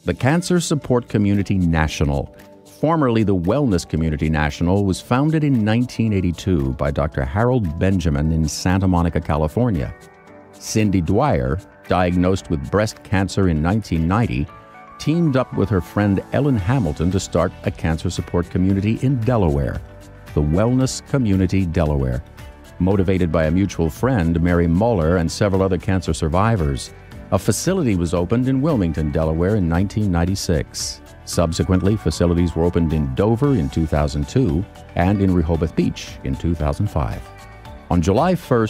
The Cancer Support Community National, formerly the Wellness Community National, was founded in 1982 by Dr. Harold Benjamin in Santa Monica, California. Cindy Dwyer, diagnosed with breast cancer in 1990, teamed up with her friend Ellen Hamilton to start a cancer support community in Delaware, the Wellness Community Delaware. Motivated by a mutual friend, Mary Muller, and several other cancer survivors, a facility was opened in Wilmington, Delaware in 1996. Subsequently, facilities were opened in Dover in 2002 and in Rehoboth Beach in 2005. On July 1,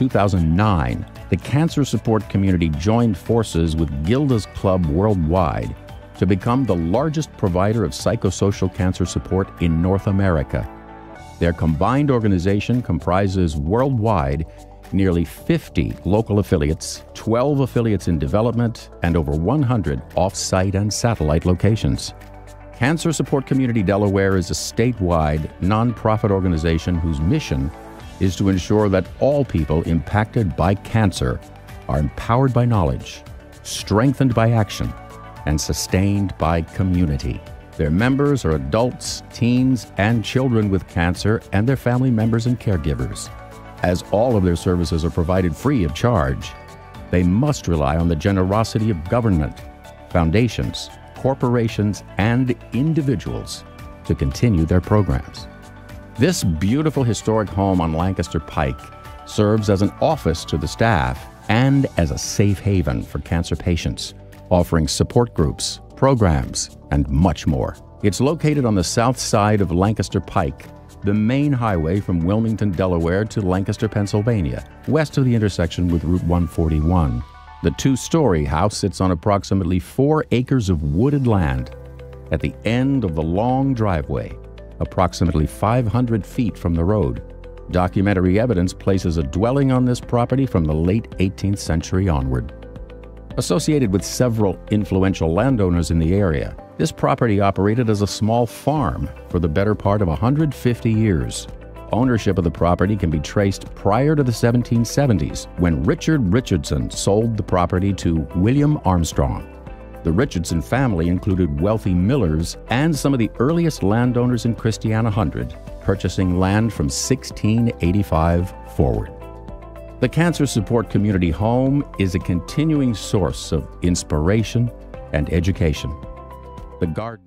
2009, the Cancer Support Community joined forces with Gilda's Club Worldwide to become the largest provider of psychosocial cancer support in North America. Their combined organization comprises worldwide nearly 50 local affiliates, 12 affiliates in development, and over 100 off-site and satellite locations. Cancer Support Community Delaware is a statewide, nonprofit organization whose mission is to ensure that all people impacted by cancer are empowered by knowledge, strengthened by action, and sustained by community. Their members are adults, teens, and children with cancer and their family members and caregivers. As all of their services are provided free of charge, they must rely on the generosity of government, foundations, corporations, and individuals to continue their programs. This beautiful historic home on Lancaster Pike serves as an office to the staff and as a safe haven for cancer patients, offering support groups, programs, and much more. It's located on the south side of Lancaster Pike, the main highway from Wilmington, Delaware to Lancaster, Pennsylvania, west of the intersection with Route 141. The two-story house sits on approximately 4 acres of wooded land at the end of the long driveway, approximately 500 feet from the road. Documentary evidence places a dwelling on this property from the late 18th century onward. Associated with several influential landowners in the area, this property operated as a small farm for the better part of 150 years. Ownership of the property can be traced prior to the 1770s, when Richard Richardson sold the property to William Armstrong. The Richardson family included wealthy millers and some of the earliest landowners in Christiana Hundred, purchasing land from 1685 forward. The Cancer Support Community Home is a continuing source of inspiration and education. The garden.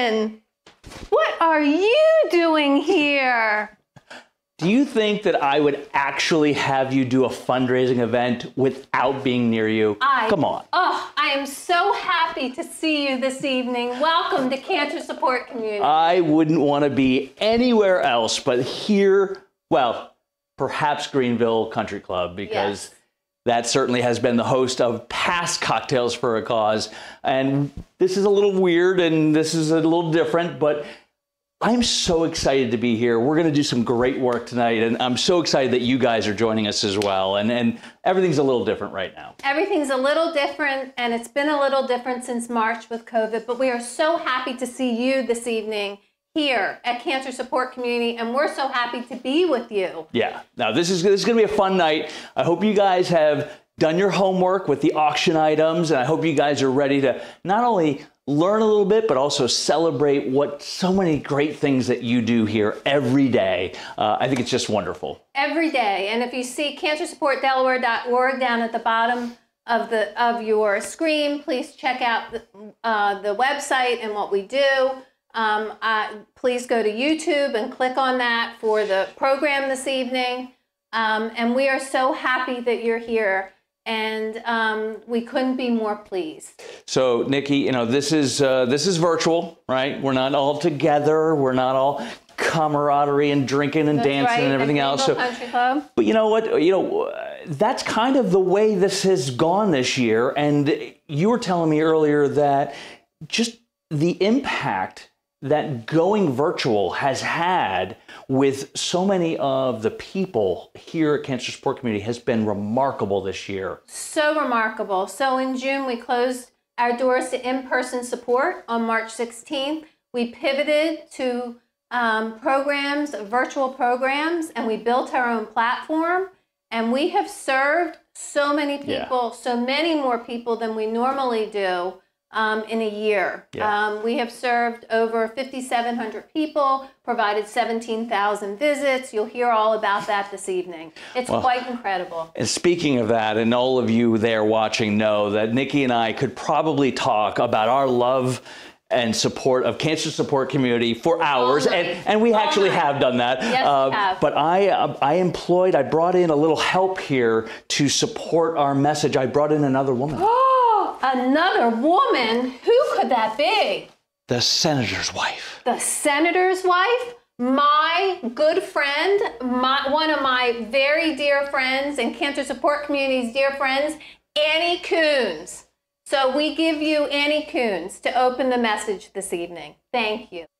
Benjamin, what are you doing here? Do you think that I would actually have you do a fundraising event without being near you? Come on. Oh, I am so happy to see you this evening. Welcome to Cancer Support Community. I wouldn't want to be anywhere else but here, well, perhaps Greenville Country Club, because that certainly has been the host of past Cocktails for a Cause. And this is a little weird and this is a little different, but I'm so excited to be here. We're going to do some great work tonight, and I'm so excited that you guys are joining us as well. And everything's a little different right now. Everything's a little different, and it's been a little different since March with COVID, but we are so happy to see you this evening here at Cancer Support Community, and we're so happy to be with you. Yeah. Now, this is going to be a fun night. I hope you guys have done your homework with the auction items, and I hope you guys are ready to not only learn a little bit, but also celebrate what so many great things that you do here every day. I think it's just wonderful. Every day. And if you see cancersupportdelaware.org down at the bottom of your screen, please check out the website and what we do. Please go to YouTube and click on that for the program this evening. And we are so happy that you're here. And we couldn't be more pleased. So, Nikki, you know, this is virtual, right? We're not all together. We're not all camaraderie and drinking and dancing and everything else. So, Country Club. But you know what? You know, that's kind of the way this has gone this year. And you were telling me earlier that just the impact that going virtual has had with so many of the people here at Cancer Support Community has been remarkable this year. So remarkable. So in June, we closed our doors to in-person support on March 16th. We pivoted to virtual programs, and we built our own platform. And we have served so many people, so many more people than we normally do. In a year. We have served over 5,700 people, provided 17,000 visits. You'll hear all about that this evening. It's quite incredible. And speaking of that, and all of you there watching know that Nikki and I could probably talk about our love and support of Cancer Support Community for hours, and we actually have done that. Yes, we have. But I brought in a little help here to support our message. I brought in another woman. Another woman? Who could that be? The senator's wife. The senator's wife? My good friend, one of my very dear friends and Cancer Support Community's dear friends, Annie Coons. So we give you Annie Coons to open the message this evening. Thank you.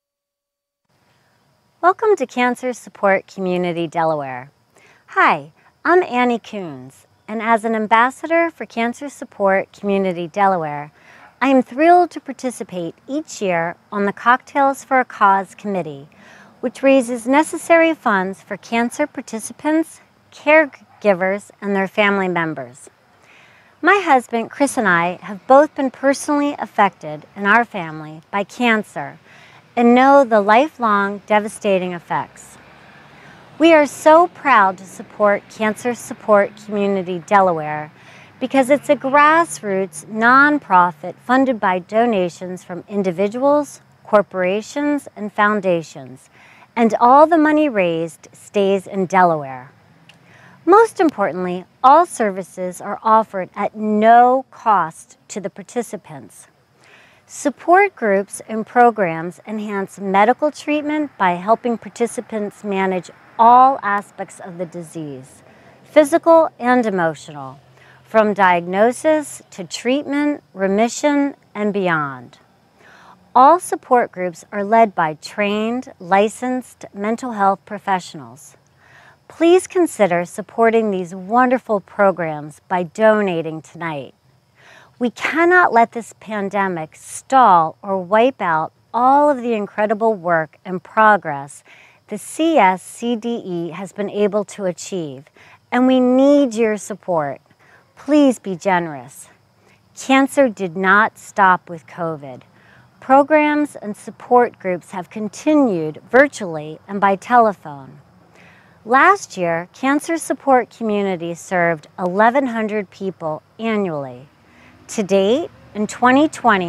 Welcome to Cancer Support Community Delaware. Hi, I'm Annie Coons. And as an ambassador for Cancer Support Community Delaware, I am thrilled to participate each year on the Cocktails for a Cause Committee, which raises necessary funds for cancer participants, caregivers, and their family members. My husband, Chris, and I have both been personally affected in our family by cancer and know the lifelong devastating effects. We are so proud to support Cancer Support Community Delaware because it's a grassroots nonprofit funded by donations from individuals, corporations, and foundations, and all the money raised stays in Delaware. Most importantly, all services are offered at no cost to the participants. Support groups and programs enhance medical treatment by helping participants manage all aspects of the disease, physical and emotional, from diagnosis to treatment, remission, and beyond. All support groups are led by trained, licensed mental health professionals. Please consider supporting these wonderful programs by donating tonight. We cannot let this pandemic stall or wipe out all of the incredible work and progress the CSCDE has been able to achieve, and we need your support. Please be generous. Cancer did not stop with COVID. Programs and support groups have continued virtually and by telephone. Last year, Cancer Support Community served 1,100 people annually. To date, in 2020,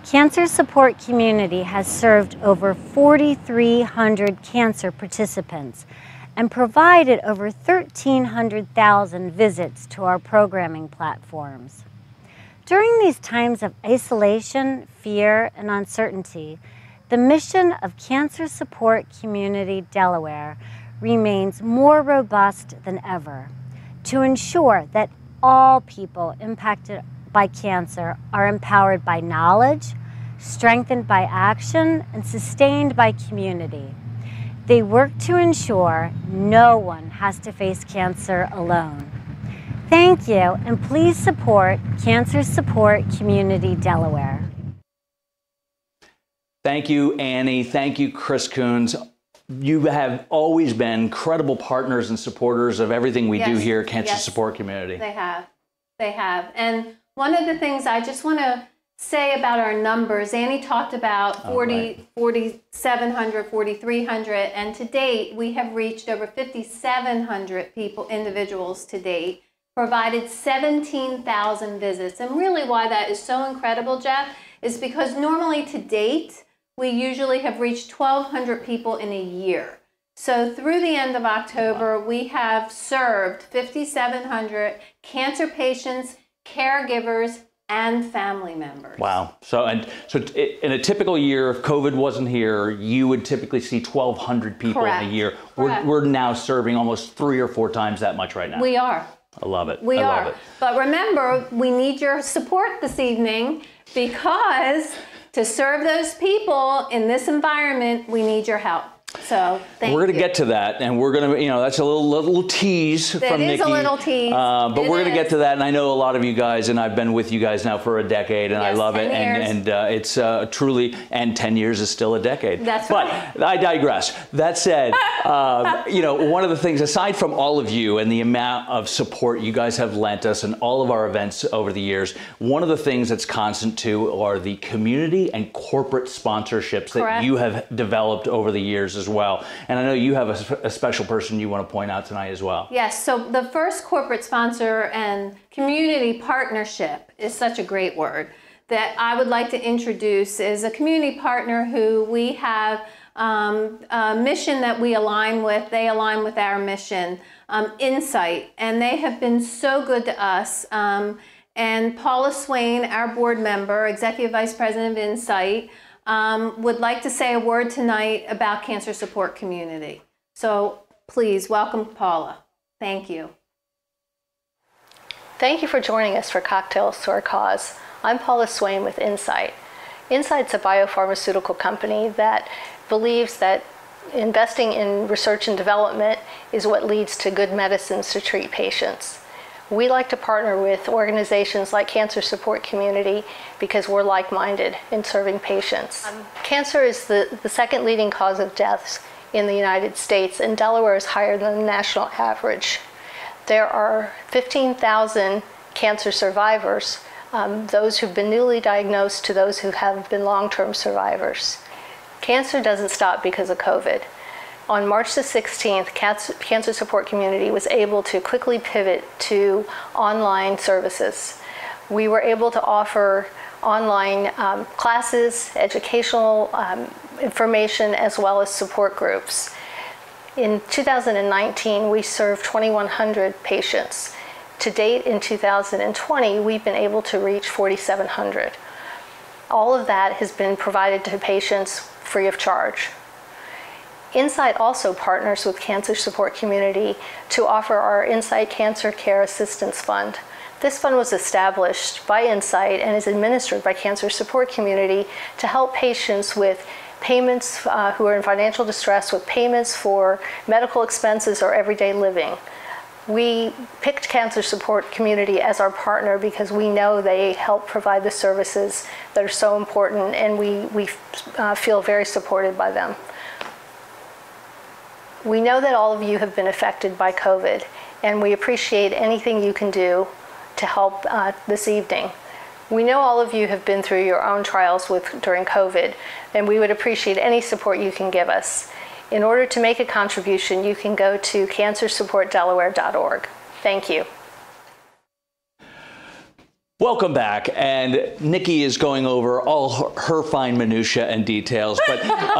Cancer Support Community has served over 4,300 cancer participants and provided over 1,300,000 visits to our programming platforms. During these times of isolation, fear, and uncertainty, the mission of Cancer Support Community Delaware remains more robust than ever to ensure that all people impacted by cancer are empowered by knowledge, strengthened by action, and sustained by community. They work to ensure no one has to face cancer alone. Thank you, and please support Cancer Support Community Delaware. Thank you, Annie. Thank you, Chris Coons. You have always been credible partners and supporters of everything we do here at Cancer Support Community. They have. They have. And one of the things I just want to say about our numbers, Annie talked about 4,700, 4,300, and to date, we have reached over 5,700 individuals to date, provided 17,000 visits. And really why that is so incredible, Jeff, is because normally to date, we usually have reached 1,200 people in a year. So through the end of October, we have served 5,700 cancer patients, caregivers, and family members. Wow. So in a typical year, if COVID wasn't here, you would typically see 1,200 people in a year. We're now serving almost 3 or 4 times that much right now. We are. I love it. We I are. love it. But remember, we need your support this evening, because to serve those people in this environment, we need your help. So thank you. We're going to get to that, and we're going to, that's a little tease from Nikki. It is a little tease. But we're going to get to that, and I know a lot of you guys, and I've been with you guys now for a decade, and I love it, and it's truly, and 10 years is still a decade. That's right. But I digress. That said, one of the things, aside from all of you and the amount of support you guys have lent us in all of our events over the years, one of the things that's constant too are the community and corporate sponsorships that you have developed over the years as well. And I know you have a special person you want to point out tonight as well. Yes, so the first corporate sponsor and community partnership is such a great word that I would like to introduce is a community partner who we have a mission that we align with. They align with our mission, Insight, and they have been so good to us. And Paula Swain, our board member, Executive Vice President of Insight, would like to say a word tonight about Cancer Support Community. So please welcome Paula. Thank you. Thank you for joining us for Cocktails to Our Cause. I'm Paula Swain with Insight. Insight's a biopharmaceutical company that believes that investing in research and development is what leads to good medicines to treat patients. We like to partner with organizations like Cancer Support Community because we're like-minded in serving patients. Cancer is the second leading cause of deaths in the United States, and Delaware is higher than the national average. There are 15,000 cancer survivors, those who've been newly diagnosed to those who have been long-term survivors. Cancer doesn't stop because of COVID. On March the 16th, Cancer Support Community was able to quickly pivot to online services. We were able to offer online classes, educational information, as well as support groups. In 2019, we served 2,100 patients. To date, in 2020, we've been able to reach 4,700. All of that has been provided to patients free of charge. Insight also partners with Cancer Support Community to offer our Insight Cancer Care Assistance Fund. This fund was established by Insight and is administered by Cancer Support Community to help patients with payments who are in financial distress, with payments for medical expenses or everyday living. We picked Cancer Support Community as our partner because we know they help provide the services that are so important, and we feel very supported by them. We know that all of you have been affected by COVID, and we appreciate anything you can do to help this evening. We know all of you have been through your own trials during COVID, and we would appreciate any support you can give us. In order to make a contribution, you can go to cancersupportdelaware.org. Thank you. Welcome back, and Nikki is going over all her fine minutia and details, but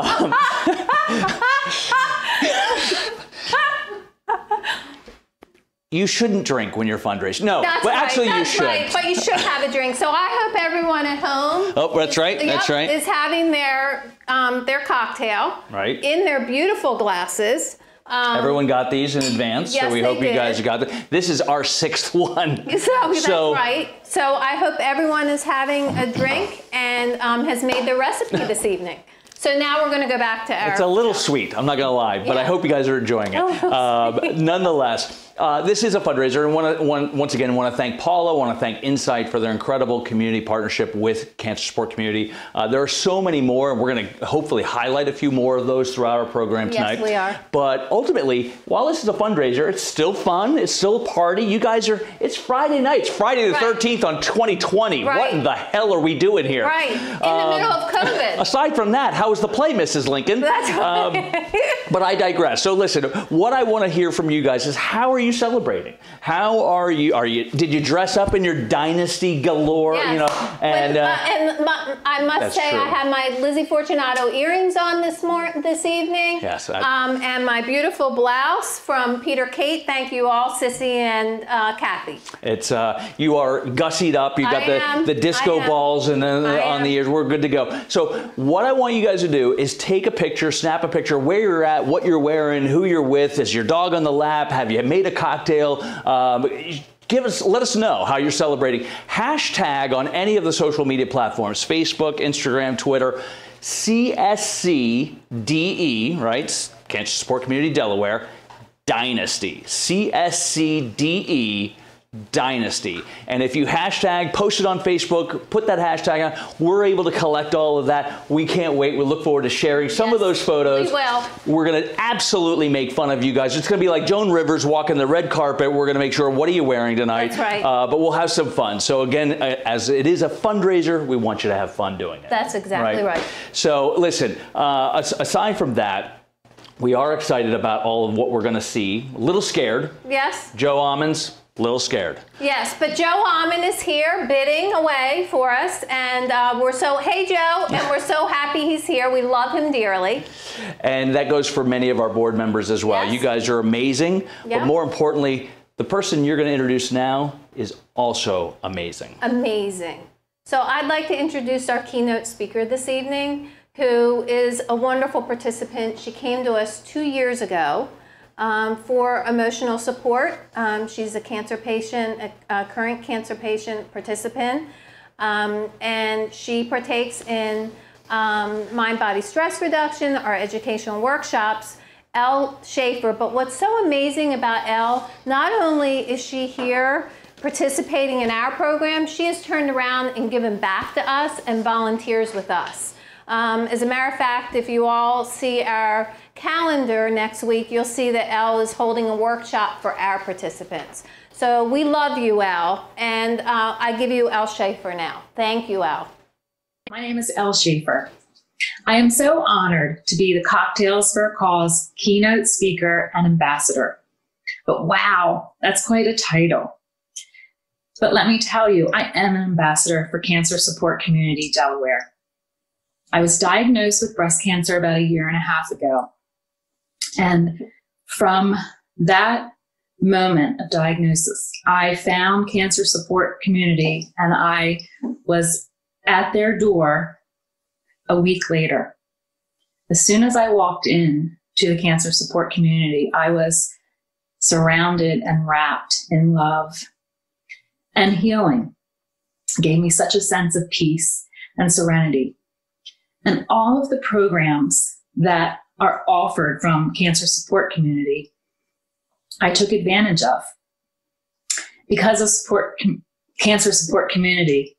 you shouldn't drink when you're fundraising. No, that's but right, actually that's you should. Right, but you should have a drink. So I hope everyone at home. Oh, that's right. That's right. Is having their cocktail. Right. In their beautiful glasses. Everyone got these in advance, yes, so we hope they you guys did. got them. This is our 6th one. That's right. So I hope everyone is having a drink and has made their recipe this evening. So now we're going to go back to our... It's a little sweet, I'm not going to lie, but I hope you guys are enjoying it. Nonetheless, this is a fundraiser, and once again, I want to thank Paula, I want to thank Insight for their incredible community partnership with Cancer Support Community. There are so many more, and we're going to hopefully highlight a few more of those throughout our program tonight. Yes, we are. But ultimately, while this is a fundraiser, it's still fun, it's still a party. You guys are, it's Friday night, it's Friday the 13th on 2020. Right. What in the hell are we doing here? Right, in the middle of COVID. Aside from that, how was the play, Mrs. Lincoln? That's right. But I digress. So listen, what I want to hear from you guys is, how are you celebrating? How are you? Did you dress up in your dynasty galore? Yes. You know, and I must say, true. I had my Lizzie Fortunato earrings on this evening. Yes. And my beautiful blouse from Peter Kate. Thank you all, Sissy and Kathy. It's you are gussied up. You got the disco balls and on the ears. We're good to go. So what I want you guys to do is take a picture, snap a picture where you're at, what you're wearing, who you're with. Is your dog on the lap? Have you made a cocktail? Let us know how you're celebrating. Hashtag on any of the social media platforms, Facebook, Instagram, Twitter, CSCDE, right? Cancer Support Community Delaware, Dynasty, CSCDE, Dynasty. And if you hashtag, post it on Facebook, put that hashtag on, we're able to collect all of that. We can't wait. We look forward to sharing some of those photos. We will. We're going to absolutely make fun of you guys. It's going to be like Joan Rivers walking the red carpet. We're going to make sure, what are you wearing tonight? That's right. But we'll have some fun. So again, as it is a fundraiser, we want you to have fun doing it. That's exactly right. So listen, aside from that, we are excited about all of what we're going to see. A little scared. Yes. Joe Almonds, a little scared. Yes, but Joe Almond is here bidding away for us, and hey Joe, and we're so happy he's here. We love him dearly. And that goes for many of our board members as well. Yes. You guys are amazing, but more importantly, the person you're going to introduce now is also amazing. Amazing. So I'd like to introduce our keynote speaker this evening, who is a wonderful participant. She came to us 2 years ago for emotional support. She's a cancer patient, a current cancer patient participant, and she partakes in mind-body stress reduction, our educational workshops. Elle Schaefer, but what's so amazing about Elle, not only is she here participating in our program, she has turned around and given back to us and volunteers with us. As a matter of fact, if you all see our calendar next week, you'll see that Elle is holding a workshop for our participants. So we love you, Elle, and I give you Elle Schaefer now. Thank you, Elle. My name is Elle Schaefer. I am so honored to be the Cocktails for a Cause keynote speaker and ambassador. But wow, that's quite a title. But let me tell you, I am an ambassador for Cancer Support Community Delaware. I was diagnosed with breast cancer about 1.5 years ago. And from that moment of diagnosis, I found Cancer Support Community, and I was at their door a week later. As soon as I walked in to the Cancer Support Community, I was surrounded and wrapped in love and healing. It gave me such a sense of peace and serenity. And all of the programs that are offered from Cancer Support Community, I took advantage of. Because of Cancer Support Community,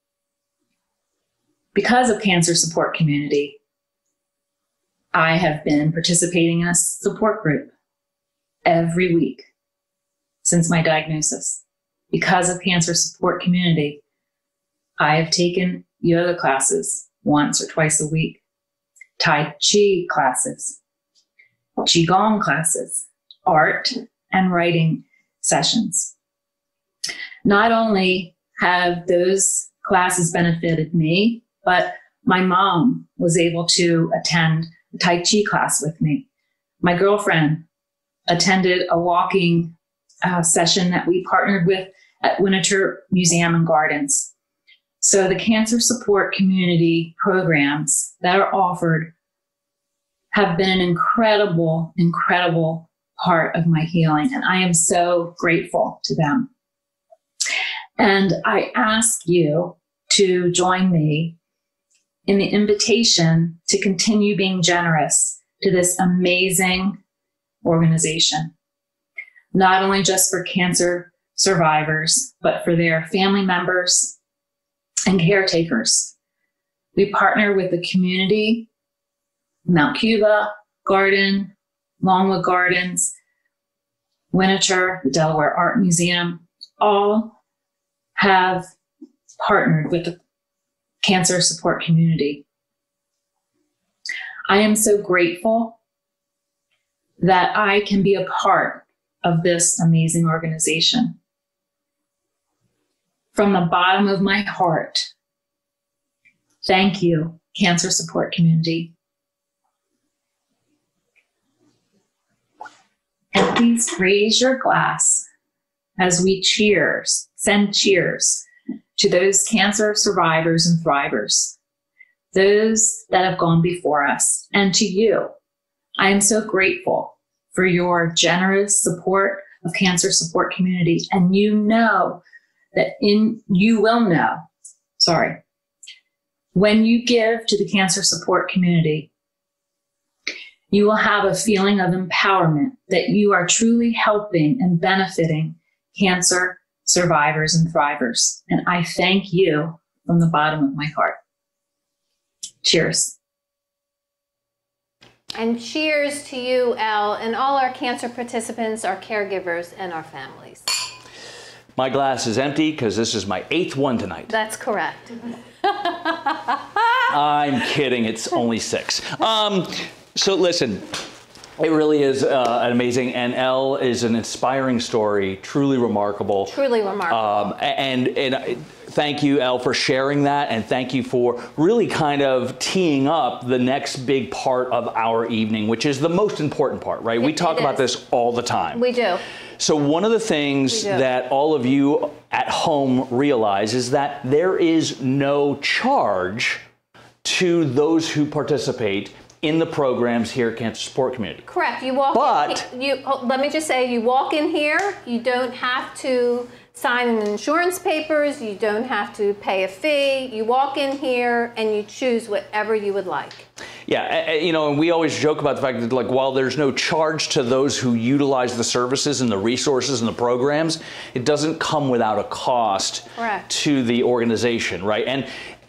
I have been participating in a support group every week since my diagnosis. Because of Cancer Support Community, I have taken yoga classes once or twice a week, Tai Chi classes, Qigong classes, art and writing sessions. Not only have those classes benefited me, but my mom was able to attend a Tai Chi class with me. My girlfriend attended a walking session that we partnered with at Winter Museum and Gardens. So the cancer support community programs that are offered have been an incredible, incredible part of my healing. And I am so grateful to them. And I ask you to join me in the invitation to continue being generous to this amazing organization, not only just for cancer survivors, but for their family members and caretakers. We partner with the community, Mount Cuba, Garden, Longwood Gardens, Winter, the Delaware Art Museum, all have partnered with the cancer support community. I am so grateful that I can be a part of this amazing organization. From the bottom of my heart, thank you, cancer support community. And please raise your glass as we send cheers to those cancer survivors and thrivers, those that have gone before us, and to you. I am so grateful for your generous support of cancer support community. And you know that when you give to the cancer support community, you will have a feeling of empowerment that you are truly helping and benefiting cancer survivors and thrivers. And I thank you from the bottom of my heart. Cheers. And cheers to you, Elle, and all our cancer participants, our caregivers, and our families. My glass is empty because this is my 8th one tonight. That's correct. I'm kidding. It's only 6. So listen, it really is an amazing, and Elle is an inspiring story, truly remarkable. Truly remarkable. And thank you, Elle, for sharing that, and thank you for really kind of teeing up the next big part of our evening, which is the most important part, right? We talk about this all the time. We do. So one of the things that all of you at home realize is that there is no charge to those who participate in the programs here at Cancer Support Community. Correct. You walk let me just say, you walk in here, you don't have to sign an insurance papers, you don't have to pay a fee. You walk in here and you choose whatever you would like. Yeah, you know, and we always joke about the fact that, like, while there's no charge to those who utilize the services and the resources and the programs, it doesn't come without a cost to the organization, right? And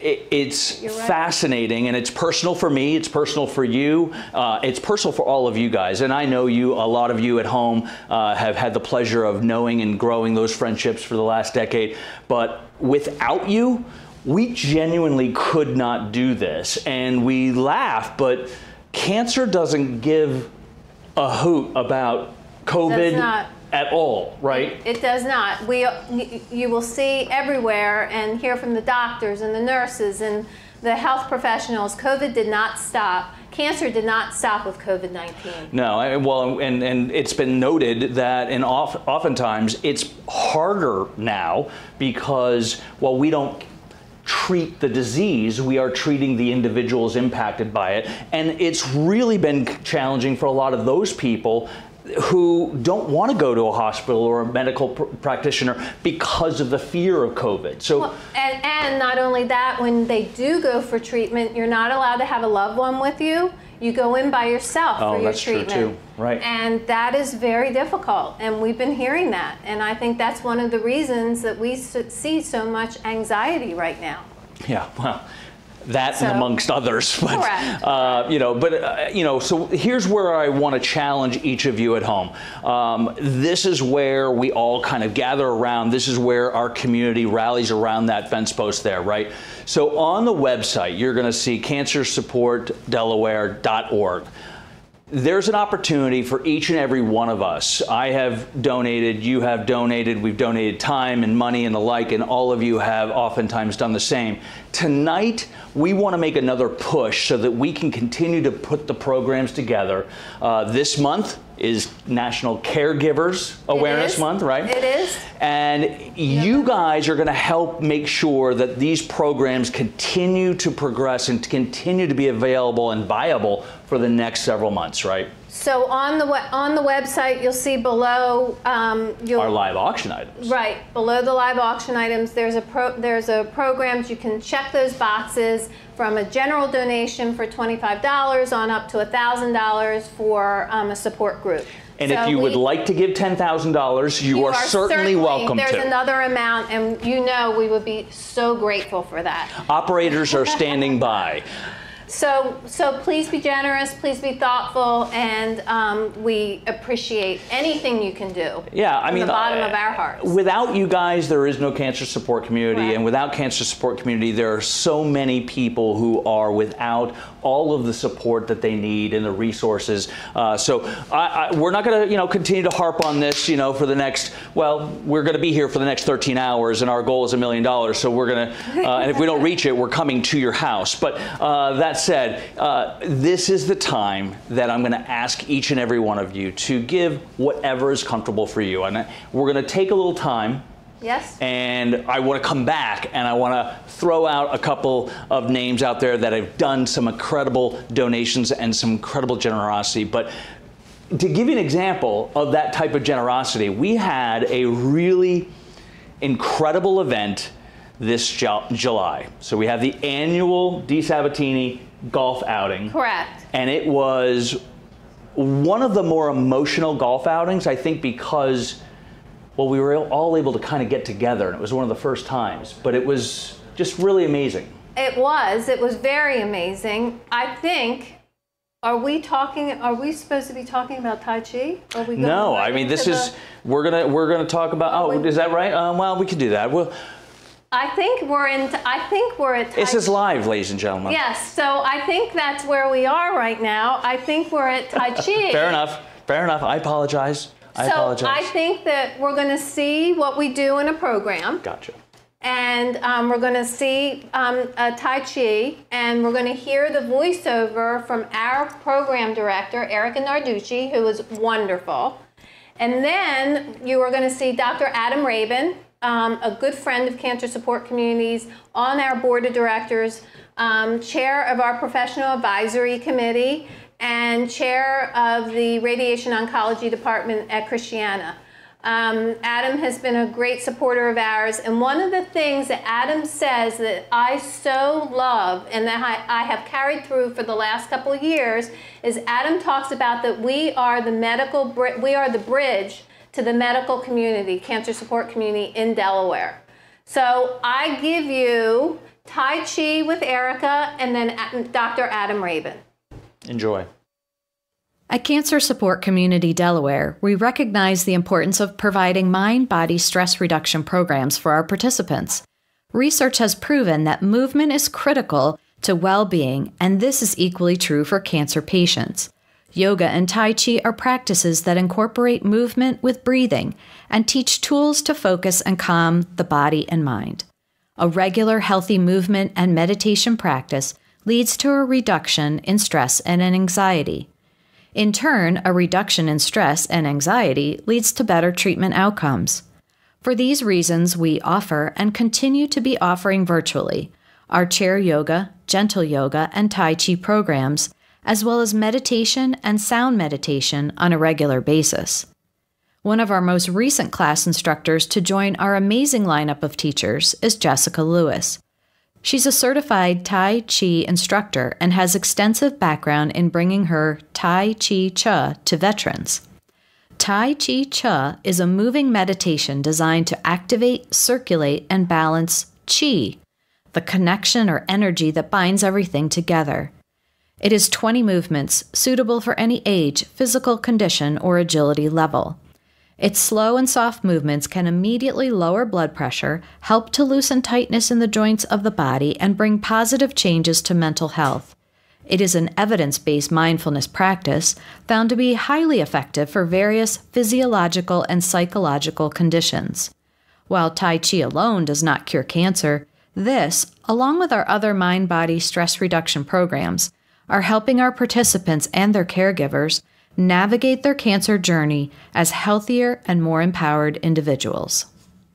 it's fascinating, and it's personal for me, it's personal for you, it's personal for all of you guys. And I know a lot of you at home have had the pleasure of knowing and growing those friendships for the last decade. But without you, we genuinely could not do this. And we laugh, but cancer doesn't give a hoot about COVID at all, right? It does not. You will see everywhere and hear from the doctors and the nurses and the health professionals, COVID did not stop. Cancer did not stop with COVID-19. No, well, and it's been noted that oftentimes it's harder now because, well, we don't treat the disease, we are treating the individuals impacted by it. And it's really been challenging for a lot of those people who don't want to go to a hospital or a medical practitioner because of the fear of COVID. So, well, and not only that, when they do go for treatment, you're not allowed to have a loved one with you. You go in by yourself for your treatment. True too. Right. And that is very difficult, and we've been hearing that. And I think that's one of the reasons that we see so much anxiety right now. Yeah, well, that amongst others, but so here's where I want to challenge each of you at home. This is where we all kind of gather around. This is where our community rallies around that fence post there, right? So on the website, you're going to see cancersupportdelaware.org. There's an opportunity for each and every one of us. I have donated, you have donated, we've donated time and money and the like, and all of you have oftentimes done the same. Tonight, we want to make another push so that we can continue to put the programs together. This month is National Caregivers Awareness Month, right? It is. And you guys are going to help make sure that these programs continue to progress and continue to be available and viable for the next several months, right? So on the website, you'll see below our live auction items. Right, below the live auction items, there's a programs. You can check those boxes from a general donation for $25 on up to $1,000 for a support group. And so if you would like to give $10,000, you are certainly welcome to. There's another amount, and you know we would be so grateful for that. Operators are standing by. So please be generous, please be thoughtful, and we appreciate anything you can do. Yeah, I mean, from the bottom of our hearts. Without you guys, there is no cancer support community, right. And without cancer support community, there are so many people who are without all of the support that they need and the resources. So we're not going to, continue to harp on this, for the next. Well, we're going to be here for the next 13 hours, and our goal is $1 million. So we're going to, and if we don't reach it, we're coming to your house. But that said, this is the time that I'm going to ask each and every one of you to give whatever is comfortable for you. And we're going to take a little time. Yes. And I want to come back and I want to throw out a couple of names out there that have done some incredible donations and some incredible generosity. But to give you an example of that type of generosity, we had a really incredible event this July. So we have the annual DeSabatini golf outing. Correct. And it was one of the more emotional golf outings, I think, because, well, we were all able to kind of get together, and it was one of the first times, but it was just really amazing. It was very amazing. I think, are we supposed to be talking about Tai Chi? No, I mean, we're gonna talk about, is that right? Well, we could do that. I think we're at Tai Chi. This is live, ladies and gentlemen. Yes, so I think that's where we are right now. I think we're at Tai Chi. Fair enough. I apologize. I think that we're going to see what we do in a program. Gotcha. And we're going to see Tai Chi, and we're going to hear the voiceover from our program director, Erica Narducci, who is wonderful. And then you are going to see Dr. Adam Rabin, a good friend of Cancer Support Communities, on our board of directors, chair of our professional advisory committee, and chair of the radiation oncology department at Christiana. Adam has been a great supporter of ours, and one of the things that Adam says that I so love and that I have carried through for the last couple of years is Adam talks about that we are the bridge to the medical community, cancer support community in Delaware. So I give you Tai Chi with Erica and then Dr. Adam Rabin. Enjoy. At Cancer Support Community Delaware, we recognize the importance of providing mind-body stress reduction programs for our participants. Research has proven that movement is critical to well-being, and this is equally true for cancer patients. Yoga and Tai Chi are practices that incorporate movement with breathing and teach tools to focus and calm the body and mind. A regular healthy movement and meditation practice leads to a reduction in stress and anxiety. In turn, a reduction in stress and anxiety leads to better treatment outcomes. For these reasons, we offer and continue to be offering virtually our chair yoga, gentle yoga, and Tai Chi programs, as well as meditation and sound meditation on a regular basis. One of our most recent class instructors to join our amazing lineup of teachers is Jessica Lewis. She's a certified Tai Chi instructor and has extensive background in bringing her Tai Chi Cha to veterans. Tai Chi Cha is a moving meditation designed to activate, circulate, and balance Qi, the connection or energy that binds everything together. It is 20 movements suitable for any age, physical condition, or agility level. Its slow and soft movements can immediately lower blood pressure, help to loosen tightness in the joints of the body, and bring positive changes to mental health. It is an evidence-based mindfulness practice found to be highly effective for various physiological and psychological conditions. While Tai Chi alone does not cure cancer, this, along with our other mind-body stress reduction programs, are helping our participants and their caregivers navigate their cancer journey as healthier and more empowered individuals.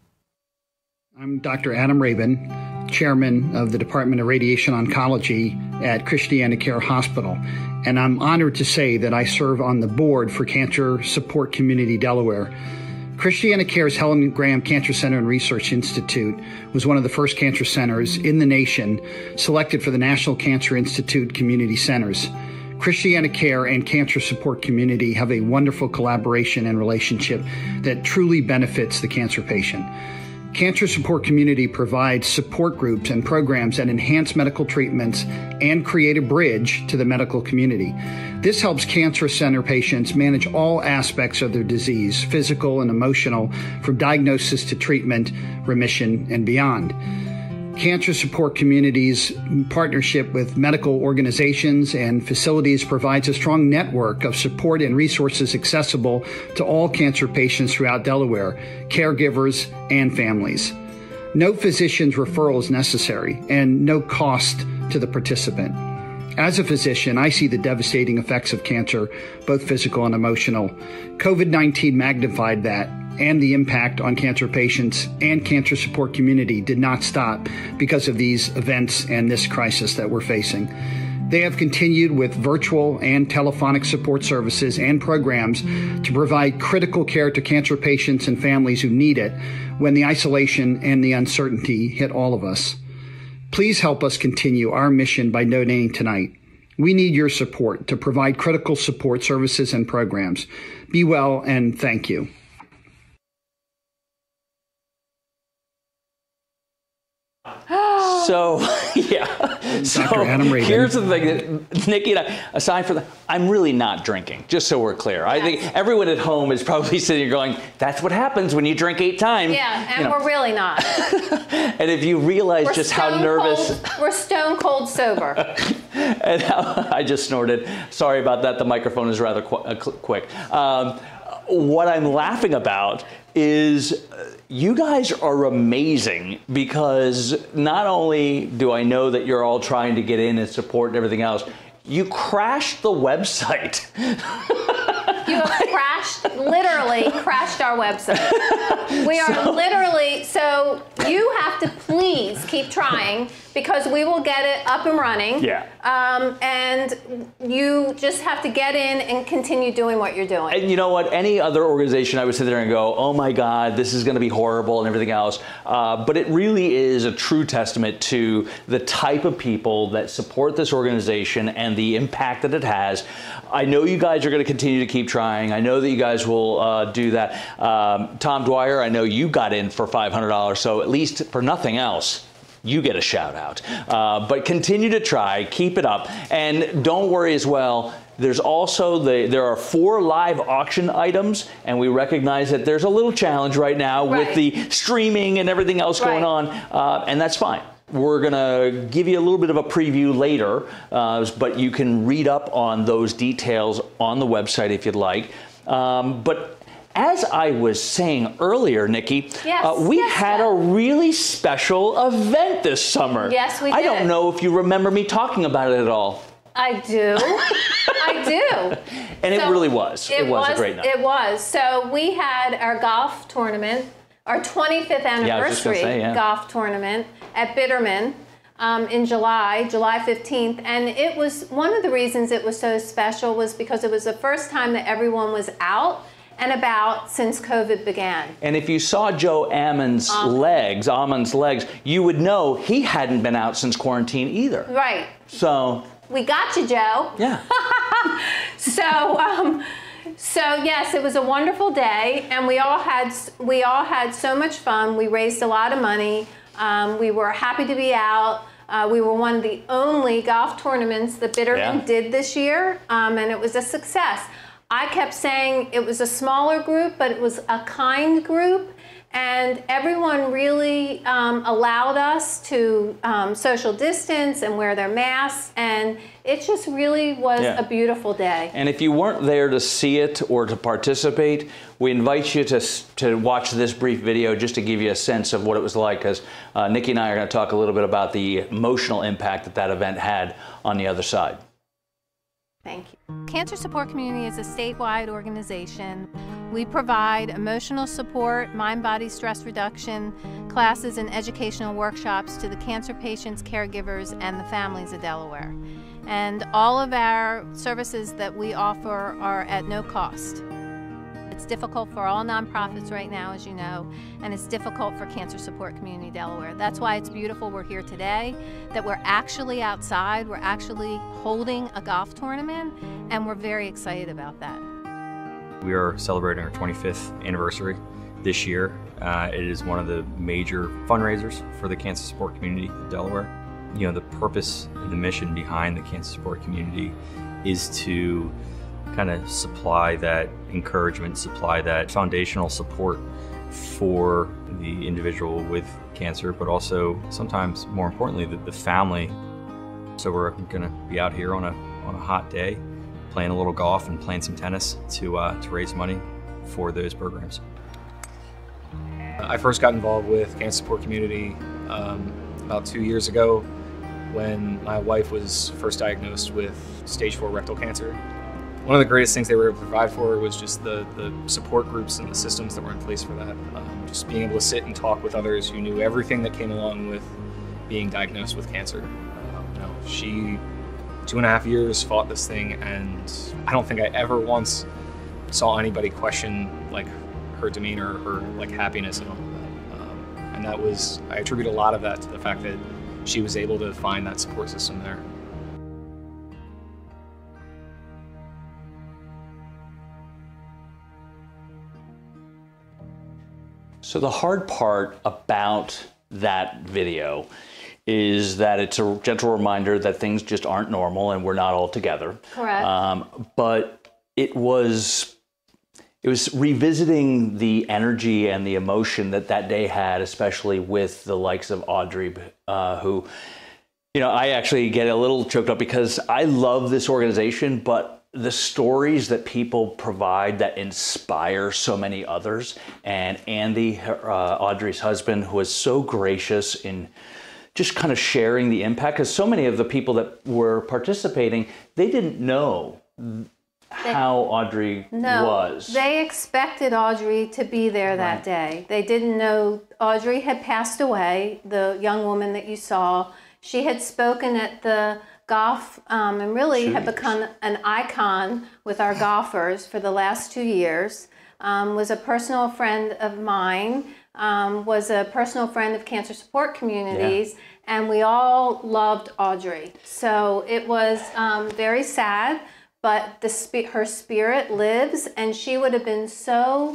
I'm Dr. Adam Rabin, Chairman of the Department of Radiation Oncology at ChristianaCare Hospital, and I'm honored to say that I serve on the board for Cancer Support Community Delaware. ChristianaCare's Helen Graham Cancer Center and Research Institute was one of the first cancer centers in the nation selected for the National Cancer Institute Community Centers. ChristianaCare and Cancer Support Community have a wonderful collaboration and relationship that truly benefits the cancer patient. Cancer Support Community provides support groups and programs that enhance medical treatments and create a bridge to the medical community. This helps cancer center patients manage all aspects of their disease, physical and emotional, from diagnosis to treatment, remission, and beyond. Cancer Support Community's partnership with medical organizations and facilities provides a strong network of support and resources accessible to all cancer patients throughout Delaware, caregivers, and families. No physician's referral is necessary and no cost to the participant. As a physician, I see the devastating effects of cancer, both physical and emotional. COVID-19 magnified that, and the impact on cancer patients and cancer support community did not stop because of these events and this crisis that we're facing. They have continued with virtual and telephonic support services and programs to provide critical care to cancer patients and families who need it when the isolation and the uncertainty hit all of us. Please help us continue our mission by donating tonight. We need your support to provide critical support services and programs. Be well, and thank you. So, yeah. So Dr. Adam Rabin. Here's the thing, that Nikki and I, aside from that, I'm really not drinking, just so we're clear. I think everyone at home is probably sitting here going, that's what happens when you drink 8 times. Yeah, and we're really not. And if you realize just how nervous. We're stone cold sober. And I just snorted. Sorry about that. The microphone is rather quick. What I'm laughing about is you guys are amazing, because not only do I know that you're all trying to get in and support and everything else, you crashed the website. You have literally crashed our website. We are literally, so you have to please keep trying, because we will get it up and running. Yeah. And you just have to get in and continue doing what you're doing. And you know what? Any other organization, I would sit there and go, oh my God, this is going to be horrible and everything else. But it really is a true testament to the type of people that support this organization and the impact that it has. I know you guys are going to continue to keep trying. I know that you guys will do that. Tom Dwyer, I know you got in for $500, so at least for nothing else, you get a shout out. But continue to try, keep it up, and don't worry as well. There's also there are 4 live auction items, and we recognize that there's a little challenge right now with the streaming and everything else going on, and that's fine. We're going to give you a little bit of a preview later, but you can read up on those details on the website if you'd like. But as I was saying earlier, Nikki, we had a really special event this summer. Yes, we did. I don't know if you remember me talking about it at all. I do. I do. And it really was. It was a great night. It was. So we had our golf tournament, our 25th anniversary golf tournament at Bitterman in July 15th. And it was, one of the reasons it was so special was because it was the first time that everyone was out and about since COVID began. And if you saw Joe Ammon's legs, you would know he hadn't been out since quarantine either. Right. So we got you, Joe. Yeah. So yes, it was a wonderful day, and we all had so much fun. We raised a lot of money. We were happy to be out. We were one of the only golf tournaments that Bitterman did this year, and it was a success. I kept saying it was a smaller group, but it was a kind group. And everyone really allowed us to social distance and wear their masks, and it just really was a beautiful day. And if you weren't there to see it or to participate, we invite you to watch this brief video just to give you a sense of what it was like, because Nikki and I are going to talk a little bit about the emotional impact that that event had on the other side. Thank you. Cancer Support Community is a statewide organization. We provide emotional support, mind-body stress reduction classes and educational workshops to the cancer patients, caregivers, and the families of Delaware. And all of our services that we offer are at no cost. It's difficult for all nonprofits right now, as you know, and it's difficult for Cancer Support Community Delaware. That's why it's beautiful we're here today, that we're actually outside, we're actually holding a golf tournament, and we're very excited about that. We are celebrating our 25th anniversary this year. It is one of the major fundraisers for the Cancer Support Community of Delaware. You know, the purpose and the mission behind the Cancer Support Community is to kind of supply that encouragement, supply that foundational support for the individual with cancer, but also sometimes more importantly, the family. So we're going to be out here on a hot day, playing a little golf and playing some tennis to raise money for those programs. I first got involved with Cancer Support Community about 2 years ago when my wife was first diagnosed with stage 4 rectal cancer. One of the greatest things they were able to provide for her was just the support groups and the systems that were in place for that. Just being able to sit and talk with others who knew everything that came along with being diagnosed with cancer. She, 2.5 years, fought this thing, and I don't think I ever once saw anybody question like her demeanor or like happiness and all of that. And that was, I attribute a lot of that to the fact that she was able to find that support system there. So the hard part about that video is that it's a gentle reminder that things just aren't normal and we're not all together. Correct. But it was revisiting the energy and the emotion that day had, especially with the likes of Audrey, who, I actually get a little choked up because I love this organization, but the stories that people provide that inspire so many others. And Andy, Audrey's husband, who was so gracious in just kind of sharing the impact, because so many of the people that were participating, they didn't know how Audrey was. They expected Audrey to be there that day. They didn't know Audrey had passed away, the young woman that you saw. She had spoken at the golf and really had become an icon with our golfers for the last 2 years. Was a personal friend of mine, was a personal friend of Cancer Support Communities, and we all loved Audrey. So it was very sad, but her spirit lives, and she would have been so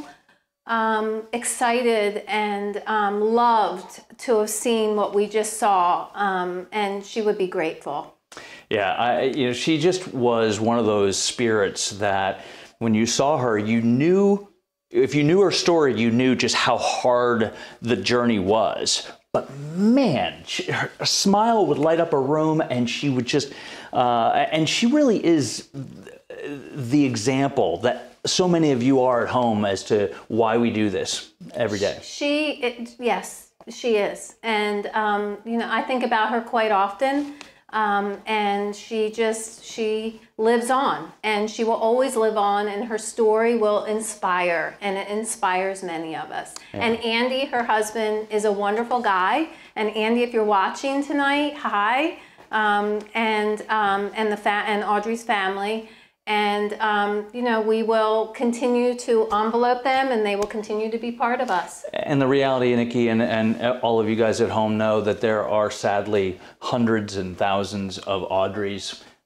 excited and loved to have seen what we just saw, and she would be grateful. Yeah, she just was one of those spirits that when you saw her, you knew, if you knew her story, you knew just how hard the journey was. But man, her smile would light up a room, and she would just, and she really is the example that so many of you are at home as to why we do this every day. Yes, she is. And, I think about her quite often. And she lives on, and she will always live on, and her story will inspire, and it inspires many of us. Yeah. And Andy, her husband, is a wonderful guy. And Andy, if you're watching tonight, hi, and Audrey's family. And, we will continue to envelope them, and they will continue to be part of us. And the reality, Nikki, and all of you guys at home know that there are sadly hundreds and thousands of Audreys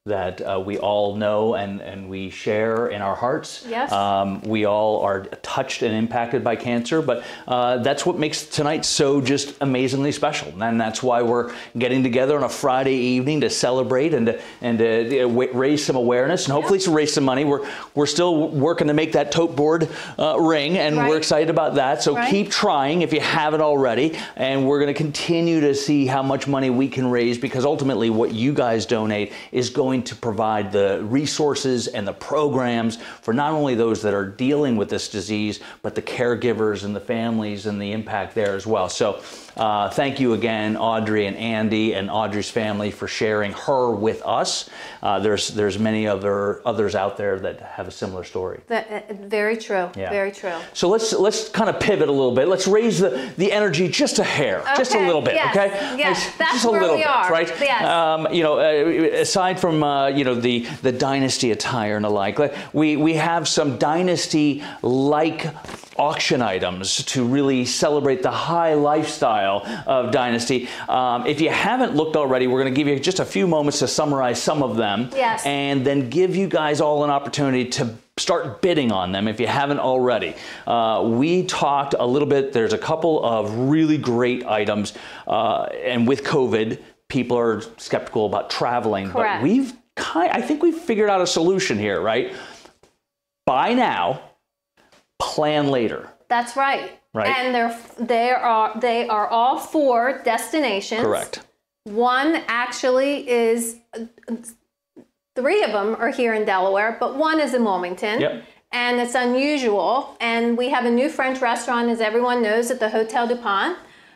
that we all know and we share in our hearts. Yes. We all are touched and impacted by cancer, but that's what makes tonight so just amazingly special. And that's why we're getting together on a Friday evening to celebrate and to raise some awareness and hopefully to raise some money. We're still working to make that tote board ring, and we're excited about that. So keep trying if you haven't already, and we're going to continue to see how much money we can raise, because ultimately what you guys donate is going to provide the resources and the programs for not only those that are dealing with this disease, but the caregivers and the families and the impact there as well. So thank you again, Audrey and Andy and Audrey's family, for sharing her with us. There's many others out there that have a similar story. Very true. Yeah. Very true. So let's kind of pivot a little bit. Let's raise the energy just a hair, just a little bit, okay? Yes, that's just a where little we bit, are. right? Yes. You know, aside from the dynasty attire and the like, we have some dynasty-like auction items to really celebrate the high lifestyle of Dynasty. If you haven't looked already, we're going to give you just a few moments to summarize some of them, and then give you guys all an opportunity to start bidding on them if you haven't already. We talked a little bit, there's a couple of really great items, and with COVID, people are skeptical about traveling, but I think we've figured out a solution here, right? Buy now, plan later. That's right. Right. And they are all 4 destinations. Correct. One actually is, 3 of them are here in Delaware, but one is in Wilmington. Yep. And it's unusual. And we have a new French restaurant, as everyone knows, at the Hotel du Pont.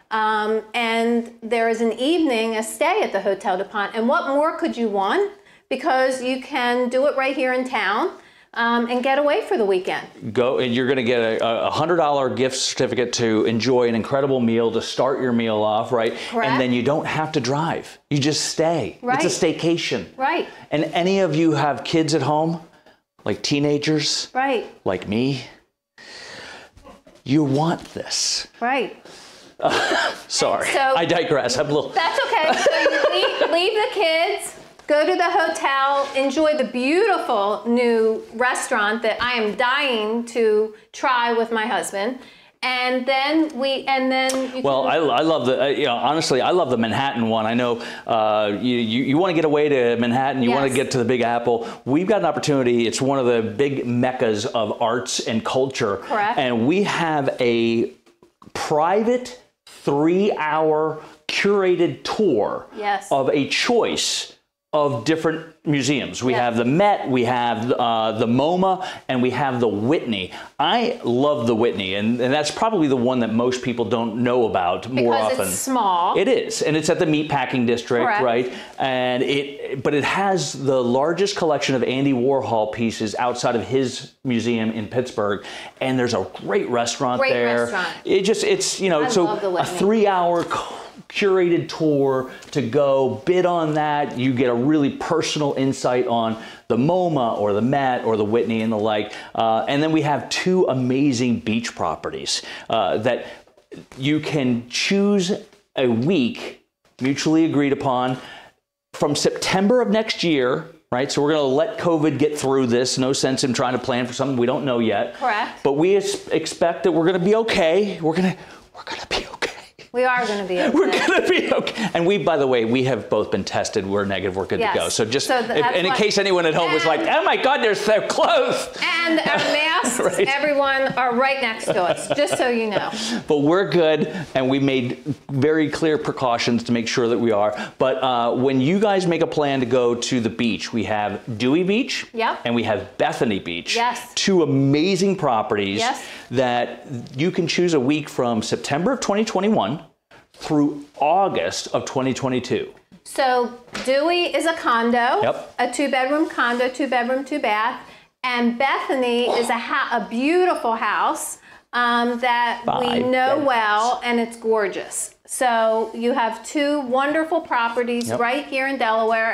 And there is an evening, a stay at the Hotel du Pont. And what more could you want? Because you can do it right here in town. And get away for the weekend. Go, and you're going to get a $100 gift certificate to enjoy an incredible meal to start your meal off, right? Correct. And then you don't have to drive. You just stay. Right. It's a staycation. Right. And any of you have kids at home, like teenagers, right, like me, you want this. Right. Sorry, so, I digress. I'm a little. That's okay. So you leave the kids. Go to the hotel, enjoy the beautiful new restaurant that I am dying to try with my husband. And then you well, I love the, honestly, I love the Manhattan one. I know you want to get away to Manhattan, you want to get to the Big Apple. We've got an opportunity. It's one of the big meccas of arts and culture. Correct. And we have a private 3-hour curated tour of a choice of different museums. We have the Met, we have the MoMA, and we have the Whitney. I love the Whitney, and that's probably the one that most people don't know about more often. Because it's small. It is, and it's at the Meatpacking District, Correct. right? And but it has the largest collection of Andy Warhol pieces outside of his museum in Pittsburgh, and there's a great restaurant there. It's I love the a Whitney. 3-hour curated tour to go bid on that. You get a really personal insight on the MoMA or the Met or the Whitney and the like. And then we have 2 amazing beach properties that you can choose a week, mutually agreed upon, from September of next year. Right, so we're going to let COVID get through this. No sense in trying to plan for something we don't know yet. Correct. But we expect that we're going to be okay. We're going to be okay. We are going to be okay. We're going to be okay. And we, by the way, we have both been tested. We're negative. We're good to go. So just, in case anyone at home was like, oh my God, they're so close. And our masks, everyone, are right next to us, just so you know. But we're good, and we made very clear precautions to make sure that we are. But when you guys make a plan to go to the beach, we have Dewey Beach, and we have Bethany Beach. Yes. 2 amazing properties Yes. that you can choose a week from September of 2021 through August of 2022. So Dewey is a condo, Yep. a 2-bedroom condo, 2-bedroom, 2-bath, and Bethany is a beautiful house that we know well, and it's gorgeous. So you have 2 wonderful properties right here in Delaware.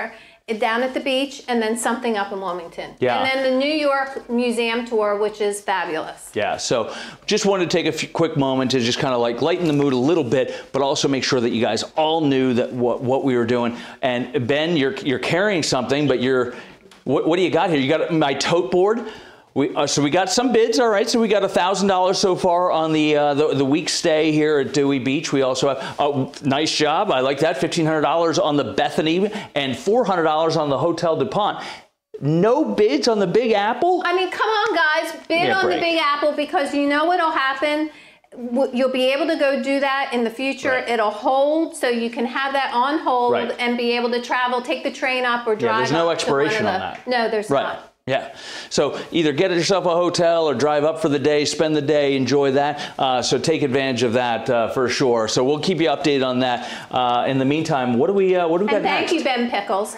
down at the beach, and then something up in Wilmington. Yeah. And then the New York Museum tour, which is fabulous. Yeah, so just wanted to take a quick moment to just kind of like lighten the mood a little bit, but also make sure that you guys all knew that what we were doing. And Ben, you're carrying something, but what do you got here? You got my tote board. So we got some bids, all right. So we got $1,000 so far on the week stay here at Dewey Beach. We also have nice job. I like that. $1,500 on the Bethany and $400 on the Hotel DuPont. No bids on the Big Apple? I mean, come on, guys, bid on the Big Apple, because you know what'll happen. You'll be able to go do that in the future. Right. It'll hold, so you can have that on hold and be able to travel, take the train up or drive. Yeah, there's no up expiration to on that. No, there's not. Yeah. So either get yourself a hotel or drive up for the day, spend the day, enjoy that. So take advantage of that for sure. So we'll keep you updated on that. In the meantime, what do we got next? Thank you, Ben Pickles.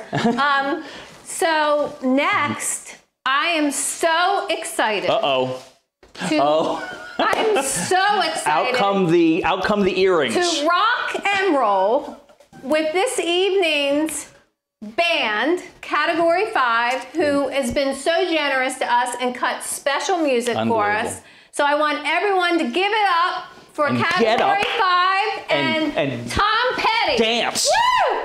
So next, I am so excited. I'm so excited. Out come the earrings. To rock and roll with this evening's band, Category 5, who has been so generous to us and cut special music for us. So I want everyone to give it up for Category 5 and Tom Petty. Dance. Woo!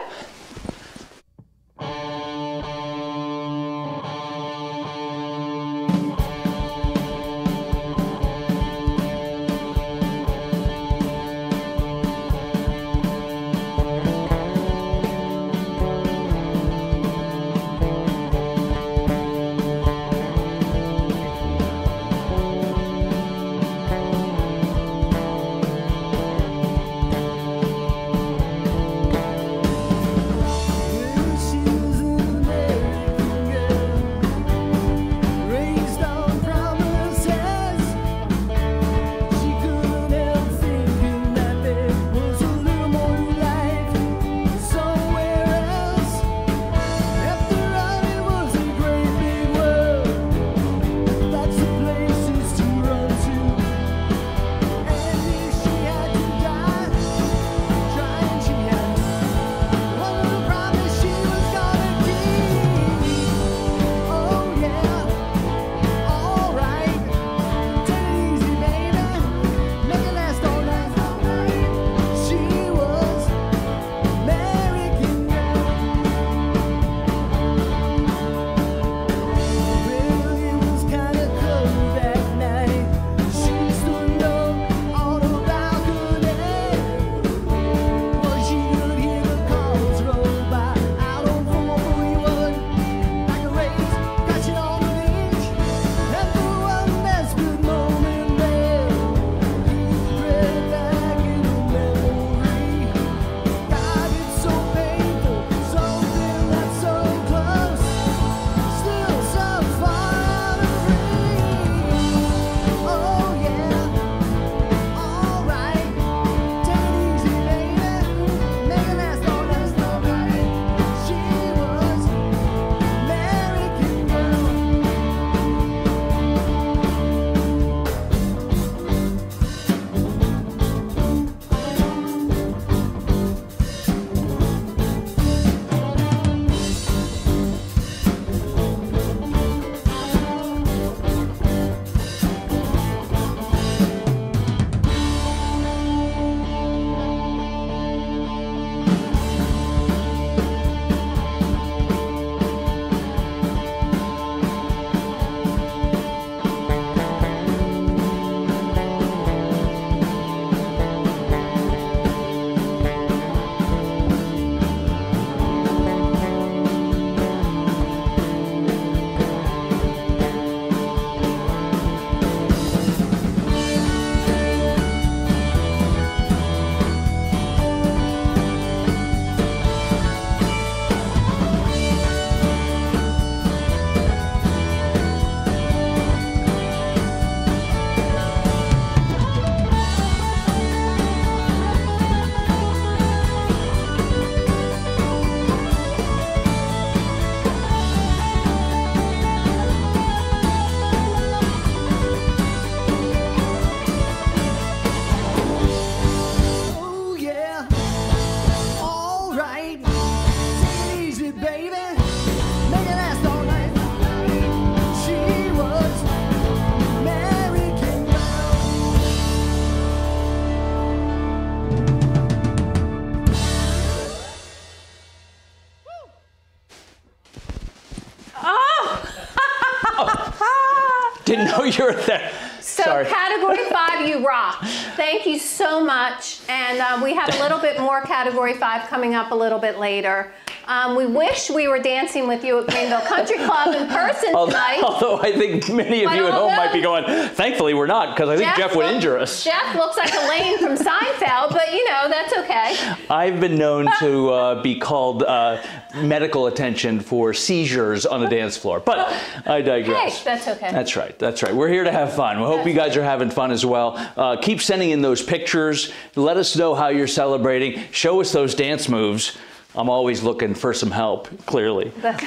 Oh, you're there. So Sorry. Category 5, you rock. Thank you so much. And we have a little bit more Category 5 coming up a little bit later. We wish we were dancing with you at Greenville Country Club in person tonight. Although I think many of you at home might be going, thankfully we're not, because I think Jeff would injure us. Jeff looks like Elaine from Seinfeld, but you know, that's okay. I've been known to be called medical attention for seizures on the dance floor, but I digress. Hey, that's okay. That's right. That's right. We're here to have fun. We hope you guys are having fun as well. Keep sending in those pictures. Let us know how you're celebrating. Show us those dance moves. I'm always looking for some help, clearly. But,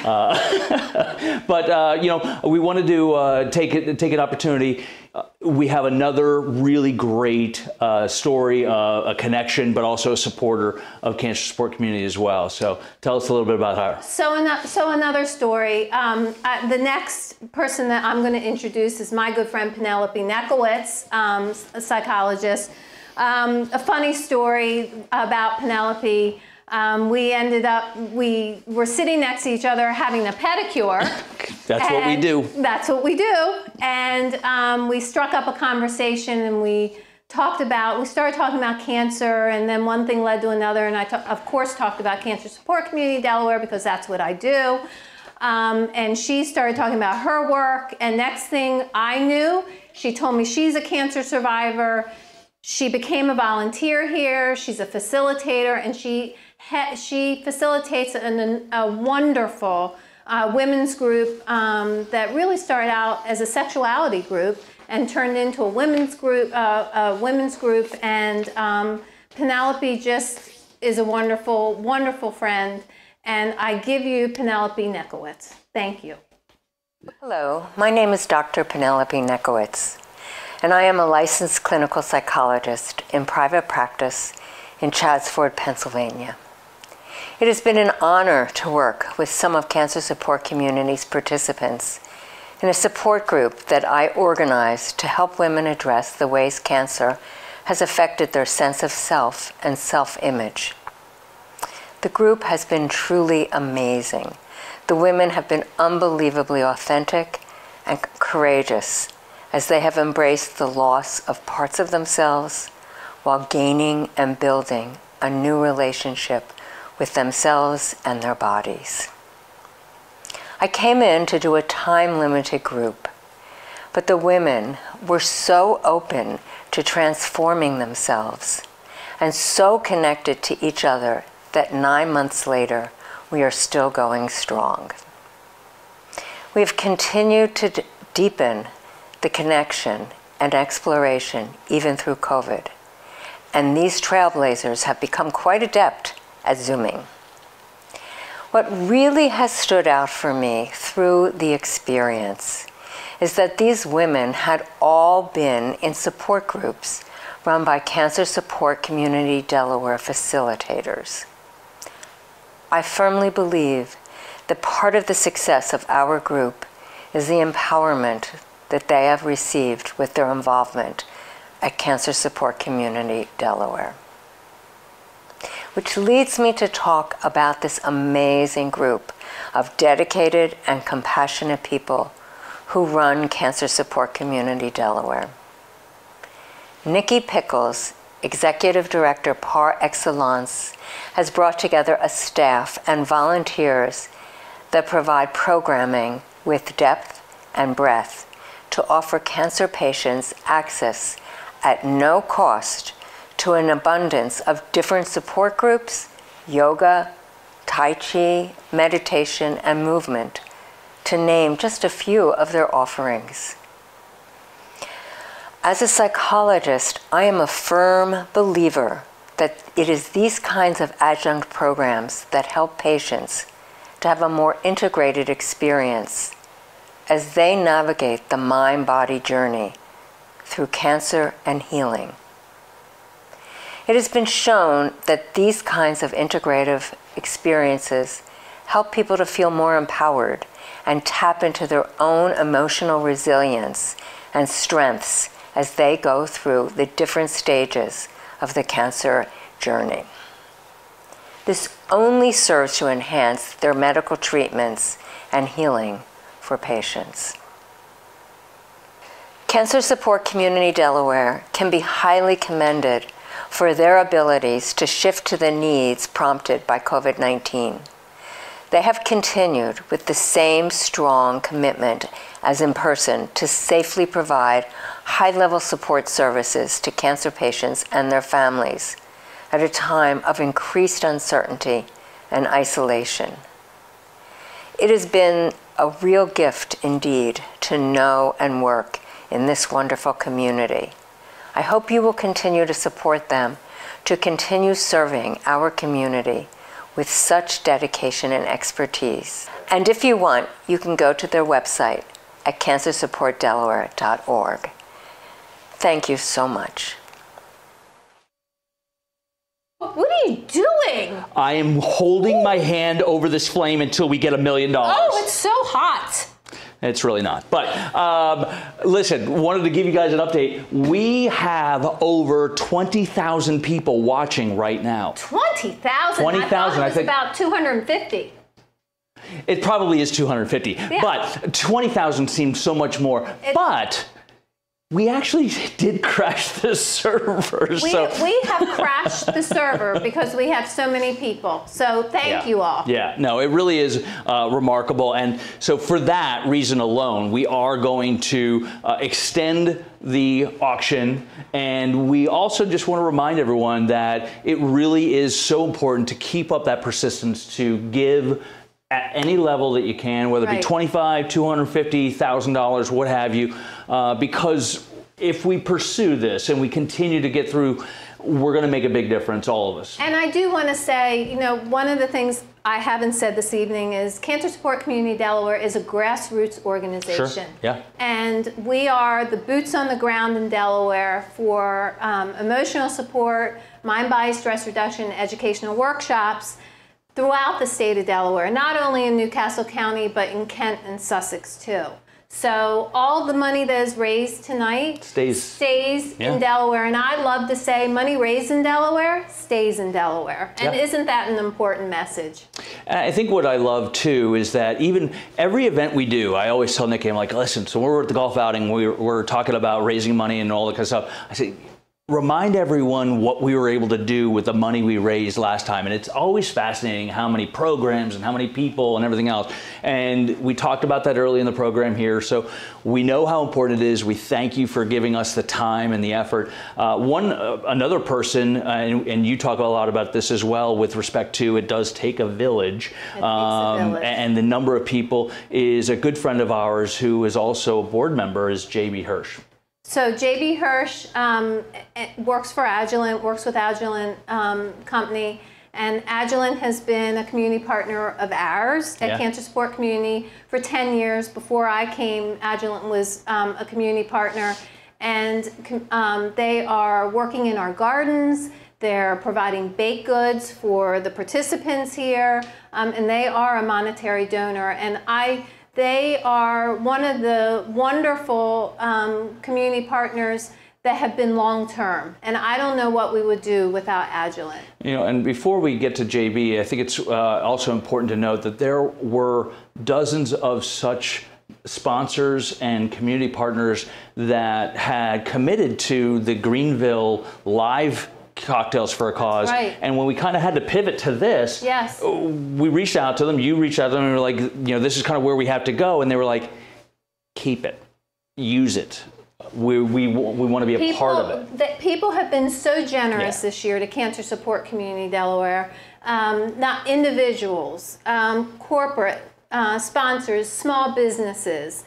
you know, we wanted to take an opportunity. We have another really great story, a connection, but also a supporter of Cancer Support Community as well. So tell us a little bit about her. So another story. The next person that I'm going to introduce is my good friend Penelope Nekowitz, a psychologist. A funny story about Penelope. We were sitting next to each other having a pedicure. That's what we do. That's what we do. And we struck up a conversation and we started talking about cancer, and then one thing led to another, and I of course talked about Cancer Support Community Delaware because that's what I do. And she started talking about her work, and next thing I knew, she told me she's a cancer survivor. She became a volunteer here. She's a facilitator, and she facilitates a wonderful women's group that really started out as a sexuality group and turned into a women's group. And Penelope just is a wonderful, wonderful friend. And I give you Penelope Nekowitz. Thank you. Hello, my name is Dr. Penelope Nekowitz, and I am a licensed clinical psychologist in private practice in Chadds Pennsylvania. It has been an honor to work with some of Cancer Support Community's participants in a support group that I organized to help women address the ways cancer has affected their sense of self and self-image. The group has been truly amazing. The women have been unbelievably authentic and courageous as they have embraced the loss of parts of themselves while gaining and building a new relationship with themselves and their bodies. I came in to do a time-limited group, but the women were so open to transforming themselves and so connected to each other that 9 months later, we are still going strong. We have continued to deepen the connection and exploration even through COVID, and these trailblazers have become quite adept at Zooming. What really has stood out for me through the experience is that these women had all been in support groups run by Cancer Support Community Delaware facilitators. I firmly believe that part of the success of our group is the empowerment that they have received with their involvement at Cancer Support Community Delaware. Which leads me to talk about this amazing group of dedicated and compassionate people who run Cancer Support Community Delaware. Nikki Pickles, Executive Director par excellence, has brought together a staff and volunteers that provide programming with depth and breadth to offer cancer patients access at no cost to an abundance of different support groups, yoga, Tai Chi, meditation, and movement, to name just a few of their offerings. As a psychologist, I am a firm believer that it is these kinds of adjunct programs that help patients to have a more integrated experience as they navigate the mind-body journey through cancer and healing. It has been shown that these kinds of integrative experiences help people to feel more empowered and tap into their own emotional resilience and strengths as they go through the different stages of the cancer journey. This only serves to enhance their medical treatments and healing for patients. Cancer Support Community Delaware can be highly commended for their abilities to shift to the needs prompted by COVID-19. They have continued with the same strong commitment as in person to safely provide high-level support services to cancer patients and their families at a time of increased uncertainty and isolation. It has been a real gift indeed to know and work in this wonderful community. I hope you will continue to support them to continue serving our community with such dedication and expertise. And if you want, you can go to their website at cancersupportdelaware.org. Thank you so much. What are you doing? I am holding my hand over this flame until we get $1 million. Oh, it's so hot. It's really not. But listen, wanted to give you guys an update. We have over 20,000 people watching right now. 20,000? 20,000. I think about 250. It probably is 250. Yeah. But 20,000 seems so much more. But we actually did crash the server. We have crashed the server because we have so many people. So thank you all. Yeah, no, it really is remarkable. And so for that reason alone, we are going to extend the auction. And we also just want to remind everyone that it really is so important to keep up that persistence to give at any level that you can, whether it be $25,000, $250,000, $1,000, what have you, because if we pursue this and we continue to get through, we're going to make a big difference, all of us. And I do want to say, you know, one of the things I haven't said this evening is Cancer Support Community Delaware is a grassroots organization. Sure. Yeah. And we are the boots on the ground in Delaware for emotional support, mind, body, stress reduction, educational workshops throughout the state of Delaware, not only in Newcastle County, but in Kent and Sussex too. So all the money that is raised tonight stays in Delaware. And I love to say money raised in Delaware stays in Delaware. And isn't that an important message? I think what I love too is that even every event we do, I always tell Nikki, I'm like, listen, so when we're at the golf outing, we're talking about raising money and all that kind of stuff. I say, remind everyone what we were able to do with the money we raised last time. And it's always fascinating how many programs and how many people and everything else. And we talked about that early in the program here. So we know how important it is. We thank you for giving us the time and the effort. Another person, and you talk a lot about this as well with respect to it does take a village. And the number of people is a good friend of ours who is also a board member is J.B. Hirsch. So J.B. Hirsch works for Agilent, works with Agilent Company, and Agilent has been a community partner of ours at Cancer Support Community for 10 years. Before I came, Agilent was a community partner, and they are working in our gardens. They're providing baked goods for the participants here, and they are a monetary donor. And they are one of the wonderful community partners that have been long-term. And I don't know what we would do without Agilent. You know, and before we get to JB, I think it's also important to note that there were dozens of such sponsors and community partners that had committed to the Greenville Live Cocktails for a Cause. Right. And when we kind of had to pivot to this, we reached out to them, you reached out to them, and we were like, you know, this is kind of where we have to go. And they were like, keep it, use it. We want to be a part of it. People have been so generous this year to Cancer Support Community Delaware, not individuals, corporate sponsors, small businesses,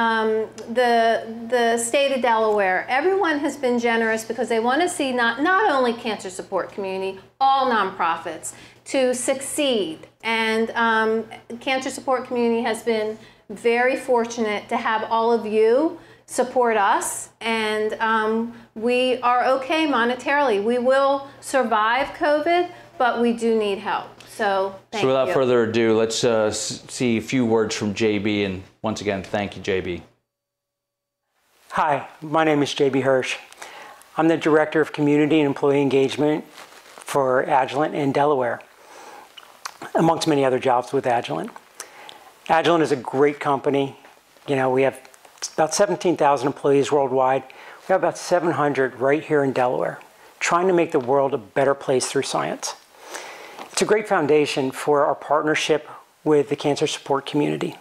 the state of Delaware. Everyone has been generous because they want to see not only Cancer Support Community, all nonprofits to succeed. And Cancer Support Community has been very fortunate to have all of you support us, and we are okay monetarily. We will survive COVID, but we do need help. So thank you. So without further ado, let's see a few words from JB, and once again, thank you, JB. Hi, my name is JB Hirsch. I'm the Director of Community and Employee Engagement for Agilent in Delaware, amongst many other jobs with Agilent. Agilent is a great company. You know, we have about 17,000 employees worldwide. We have about 700 right here in Delaware, trying to make the world a better place through science. It's a great foundation for our partnership with the cancer support community.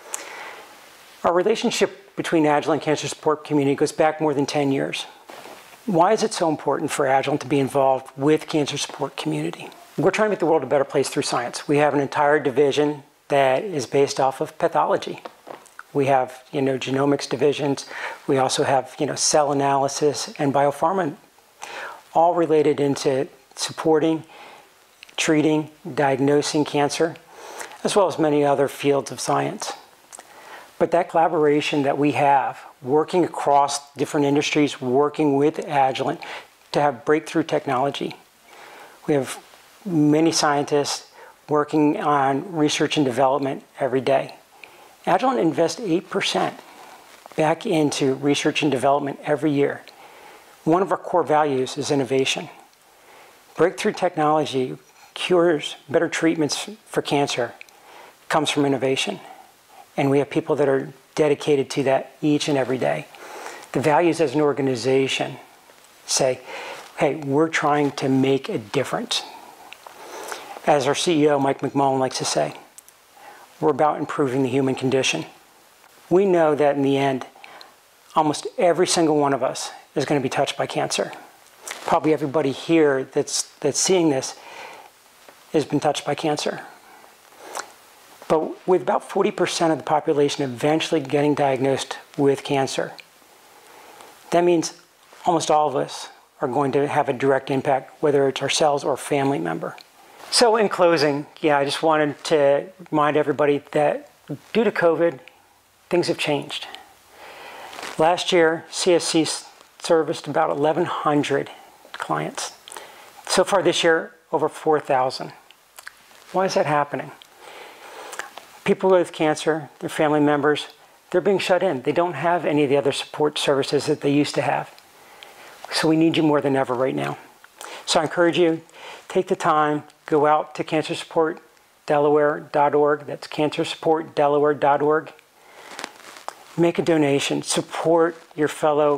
Our relationship between Agilent and cancer support community goes back more than 10 years. Why is it so important for Agilent to be involved with cancer support community? We're trying to make the world a better place through science. We have an entire division that is based off of pathology. We have, genomics divisions. We also have, cell analysis and biopharma, all related into supporting, treating, diagnosing cancer, as well as many other fields of science. But that collaboration that we have, working across different industries, working with Agilent to have breakthrough technology. We have many scientists working on research and development every day. Agilent invests 8% back into research and development every year. One of our core values is innovation. Breakthrough technology, cures, better treatments for cancer comes from innovation. And we have people that are dedicated to that each and every day. The values as an organization say, hey, we're trying to make a difference. As our CEO, Mike McMullen, likes to say, we're about improving the human condition. We know that in the end, almost every single one of us is going to be touched by cancer. Probably everybody here that's seeing this has been touched by cancer. But with about 40% of the population eventually getting diagnosed with cancer, that means almost all of us are going to have a direct impact, whether it's ourselves or a family member. So in closing, I just wanted to remind everybody that due to COVID, things have changed. Last year, CSC serviced about 1,100 clients. So far this year, over 4,000. Why is that happening? People with cancer, their family members, they're being shut in. They don't have any of the other support services that they used to have. So we need you more than ever right now. So I encourage you, take the time, go out to cancersupportdelaware.org. That's cancersupportdelaware.org. Make a donation. Support your fellow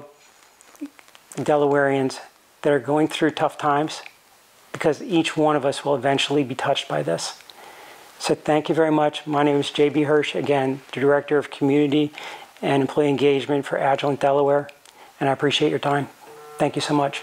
Delawareans that are going through tough times, because each one of us will eventually be touched by this. So thank you very much. My name is J.B. Hirsch, again, the Director of Community and Employee Engagement for Agilent Delaware, and I appreciate your time. Thank you so much.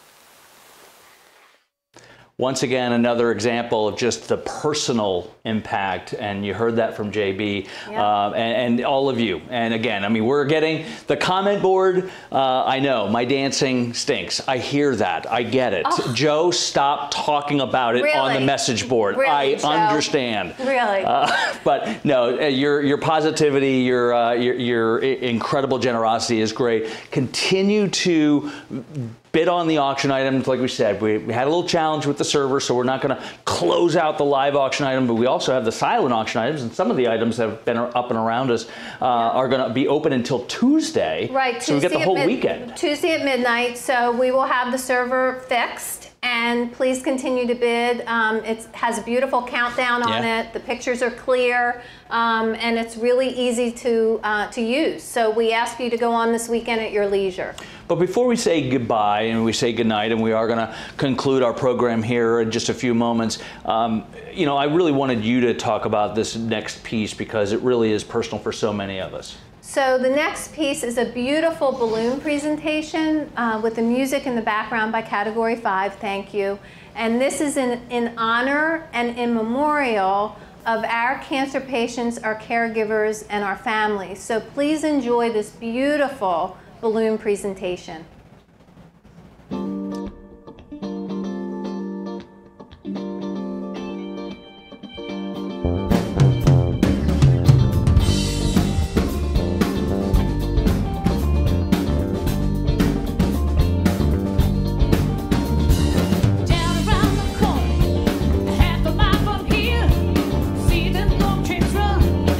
Once again, another example of just the personal impact, and you heard that from JB, and all of you. And again, I mean, we're getting the comment board. I know my dancing stinks. I hear that. I get it. Oh. Joe, stop talking about it on the message board. Really, I understand. Really. But no, your positivity, your incredible generosity is great. Continue to bid on the auction items. Like we said, we had a little challenge with the server, so we're not going to close out the live auction item, but we also have the silent auction items, and some of the items that have been up and around us are going to be open until Tuesday. Right. So we get the whole weekend. Tuesday at midnight, so we will have the server fixed, and please continue to bid. It has a beautiful countdown on it. The pictures are clear, and it's really easy to use. So we ask you to go on this weekend at your leisure. But before we say goodbye and we say goodnight, and we are going to conclude our program here in just a few moments, you know, I really wanted you to talk about this next piece because it really is personal for so many of us. So the next piece is a beautiful balloon presentation with the music in the background by Category 5, thank you. And this is in honor and in memorial of our cancer patients, our caregivers, and our families. So please enjoy this beautiful balloon presentation.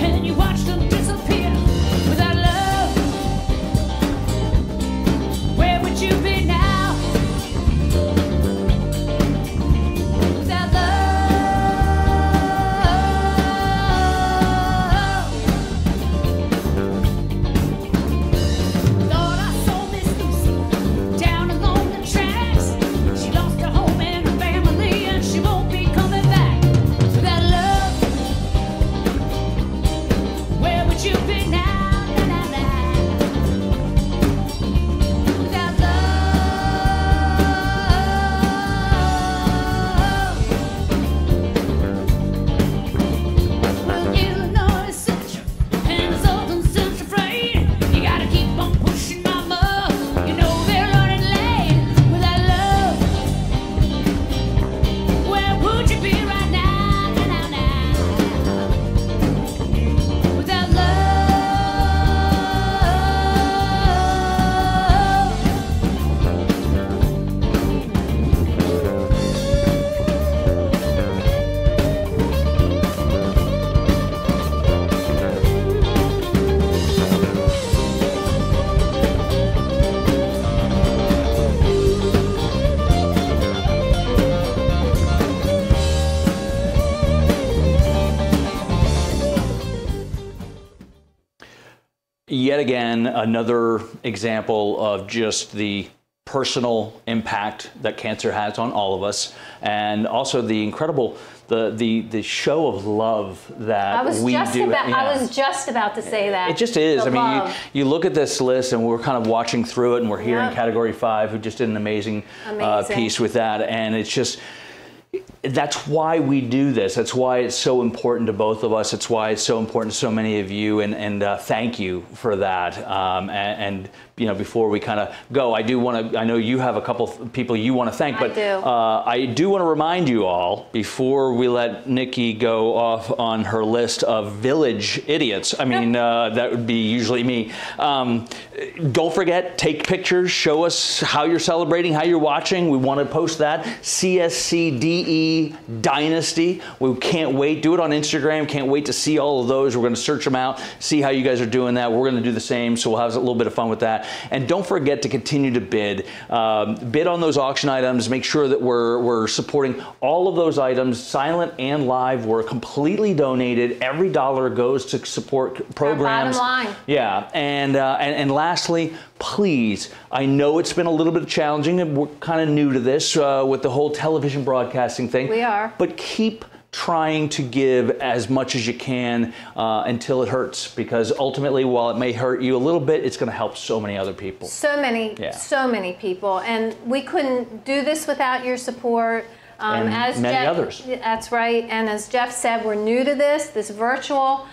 Well, yet again, another example of just the personal impact that cancer has on all of us, and also the incredible the show of love that we do. I was just about to say that. It just is. I mean, you look at this list, and we're kind of watching through it, and we're here in Category 5, who just did an amazing. Piece with that, and it's just. That's why we do this. That's why it's so important to both of us. It's why it's so important to so many of you, and thank you for that. And you know, before we kind of go, I do want to. I know you have a couple of people you want to thank, but I do want to remind you all before we let Nikki go off on her list of village idiots. I mean, that would be usually me. Don't forget, take pictures. Show us how you're celebrating, how you're watching. We want to post that. CSCDE Dynasty. We can't wait. Do it on Instagram. Can't wait to see all of those. We're going to search them out, see how you guys are doing that. We're going to do the same, so we'll have a little bit of fun with that. And don't forget to continue to bid. Bid on those auction items. Make sure that we're supporting all of those items, silent and live. We're completely donated. Every dollar goes to support programs. Our bottom line. Yeah, and lastly, please, I know it's been a little bit challenging, and we're kind of new to this with the whole television broadcasting thing. We are. But keep trying to give as much as you can until it hurts, because ultimately, while it may hurt you a little bit, it's going to help so many other people. So many people, and we couldn't do this without your support. And as many others. That's right. And as Jeff said, we're new to this virtual.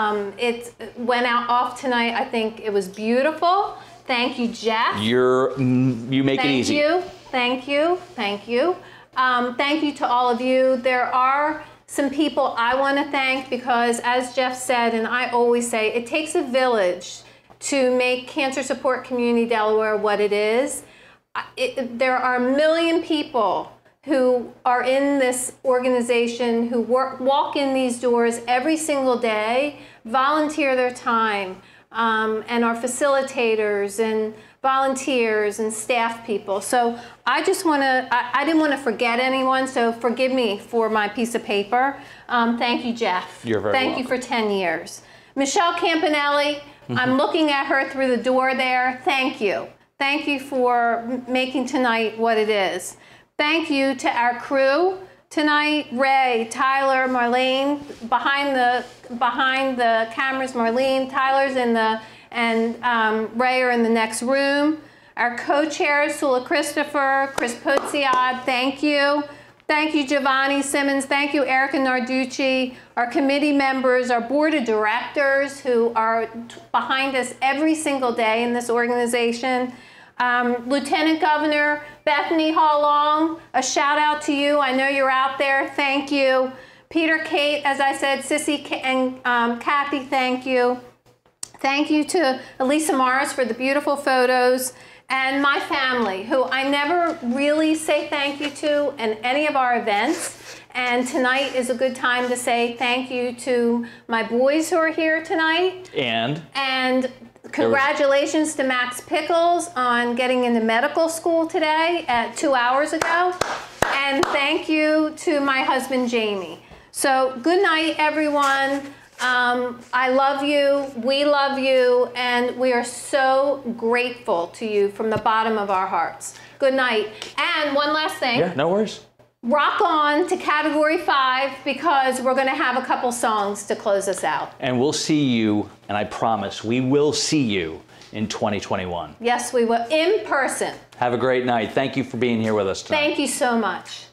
It went off tonight. I think it was beautiful. Thank you, Jeff. You make it easy. Thank you. Thank you. Thank you to all of you. There are some people I want to thank because, as Jeff said, and I always say, it takes a village to make Cancer Support Community Delaware what it is. There are 1 million people who are in this organization, who walk in these doors every single day, volunteer their time, and are facilitators and volunteers and staff people. So I just want to, I didn't want to forget anyone, so forgive me for my piece of paper. Thank you, Jeff. You're very welcome. Thank you for 10 years. Michelle Campanelli, I'm looking at her through the door there. Thank you. Thank you for making tonight what it is. Thank you to our crew tonight, Ray, Tyler, Marlene, behind the cameras, Marlene, Tyler's in the, and Ray are in the next room. Our co-chairs, Sula Christopher, Chris Poziad, thank you. Thank you, Giovanni Simmons. Thank you, Erica Narducci. Our committee members, our board of directors who are behind us every single day in this organization. Lieutenant Governor Bethany Hall-Long, a shout out to you. I know you're out there. Thank you. Peter, Kate, as I said, Sissy and Kathy, thank you. Thank you to Elisa Morris for the beautiful photos. And my family, who I never really say thank you to in any of our events. And tonight is a good time to say thank you to my boys who are here tonight. And congratulations to Max Pickles on getting into medical school today at 2 hours ago. And thank you to my husband, Jamie. So good night, everyone. I love you, we love you, and we are so grateful to you from the bottom of our hearts. Good night. And one last thing. Yeah, no worries. Rock on to Category 5 because we're going to have a couple songs to close us out. And we'll see you, and I promise we will see you in 2021. Yes, we will, in person. Have a great night. Thank you for being here with us tonight. Thank you so much.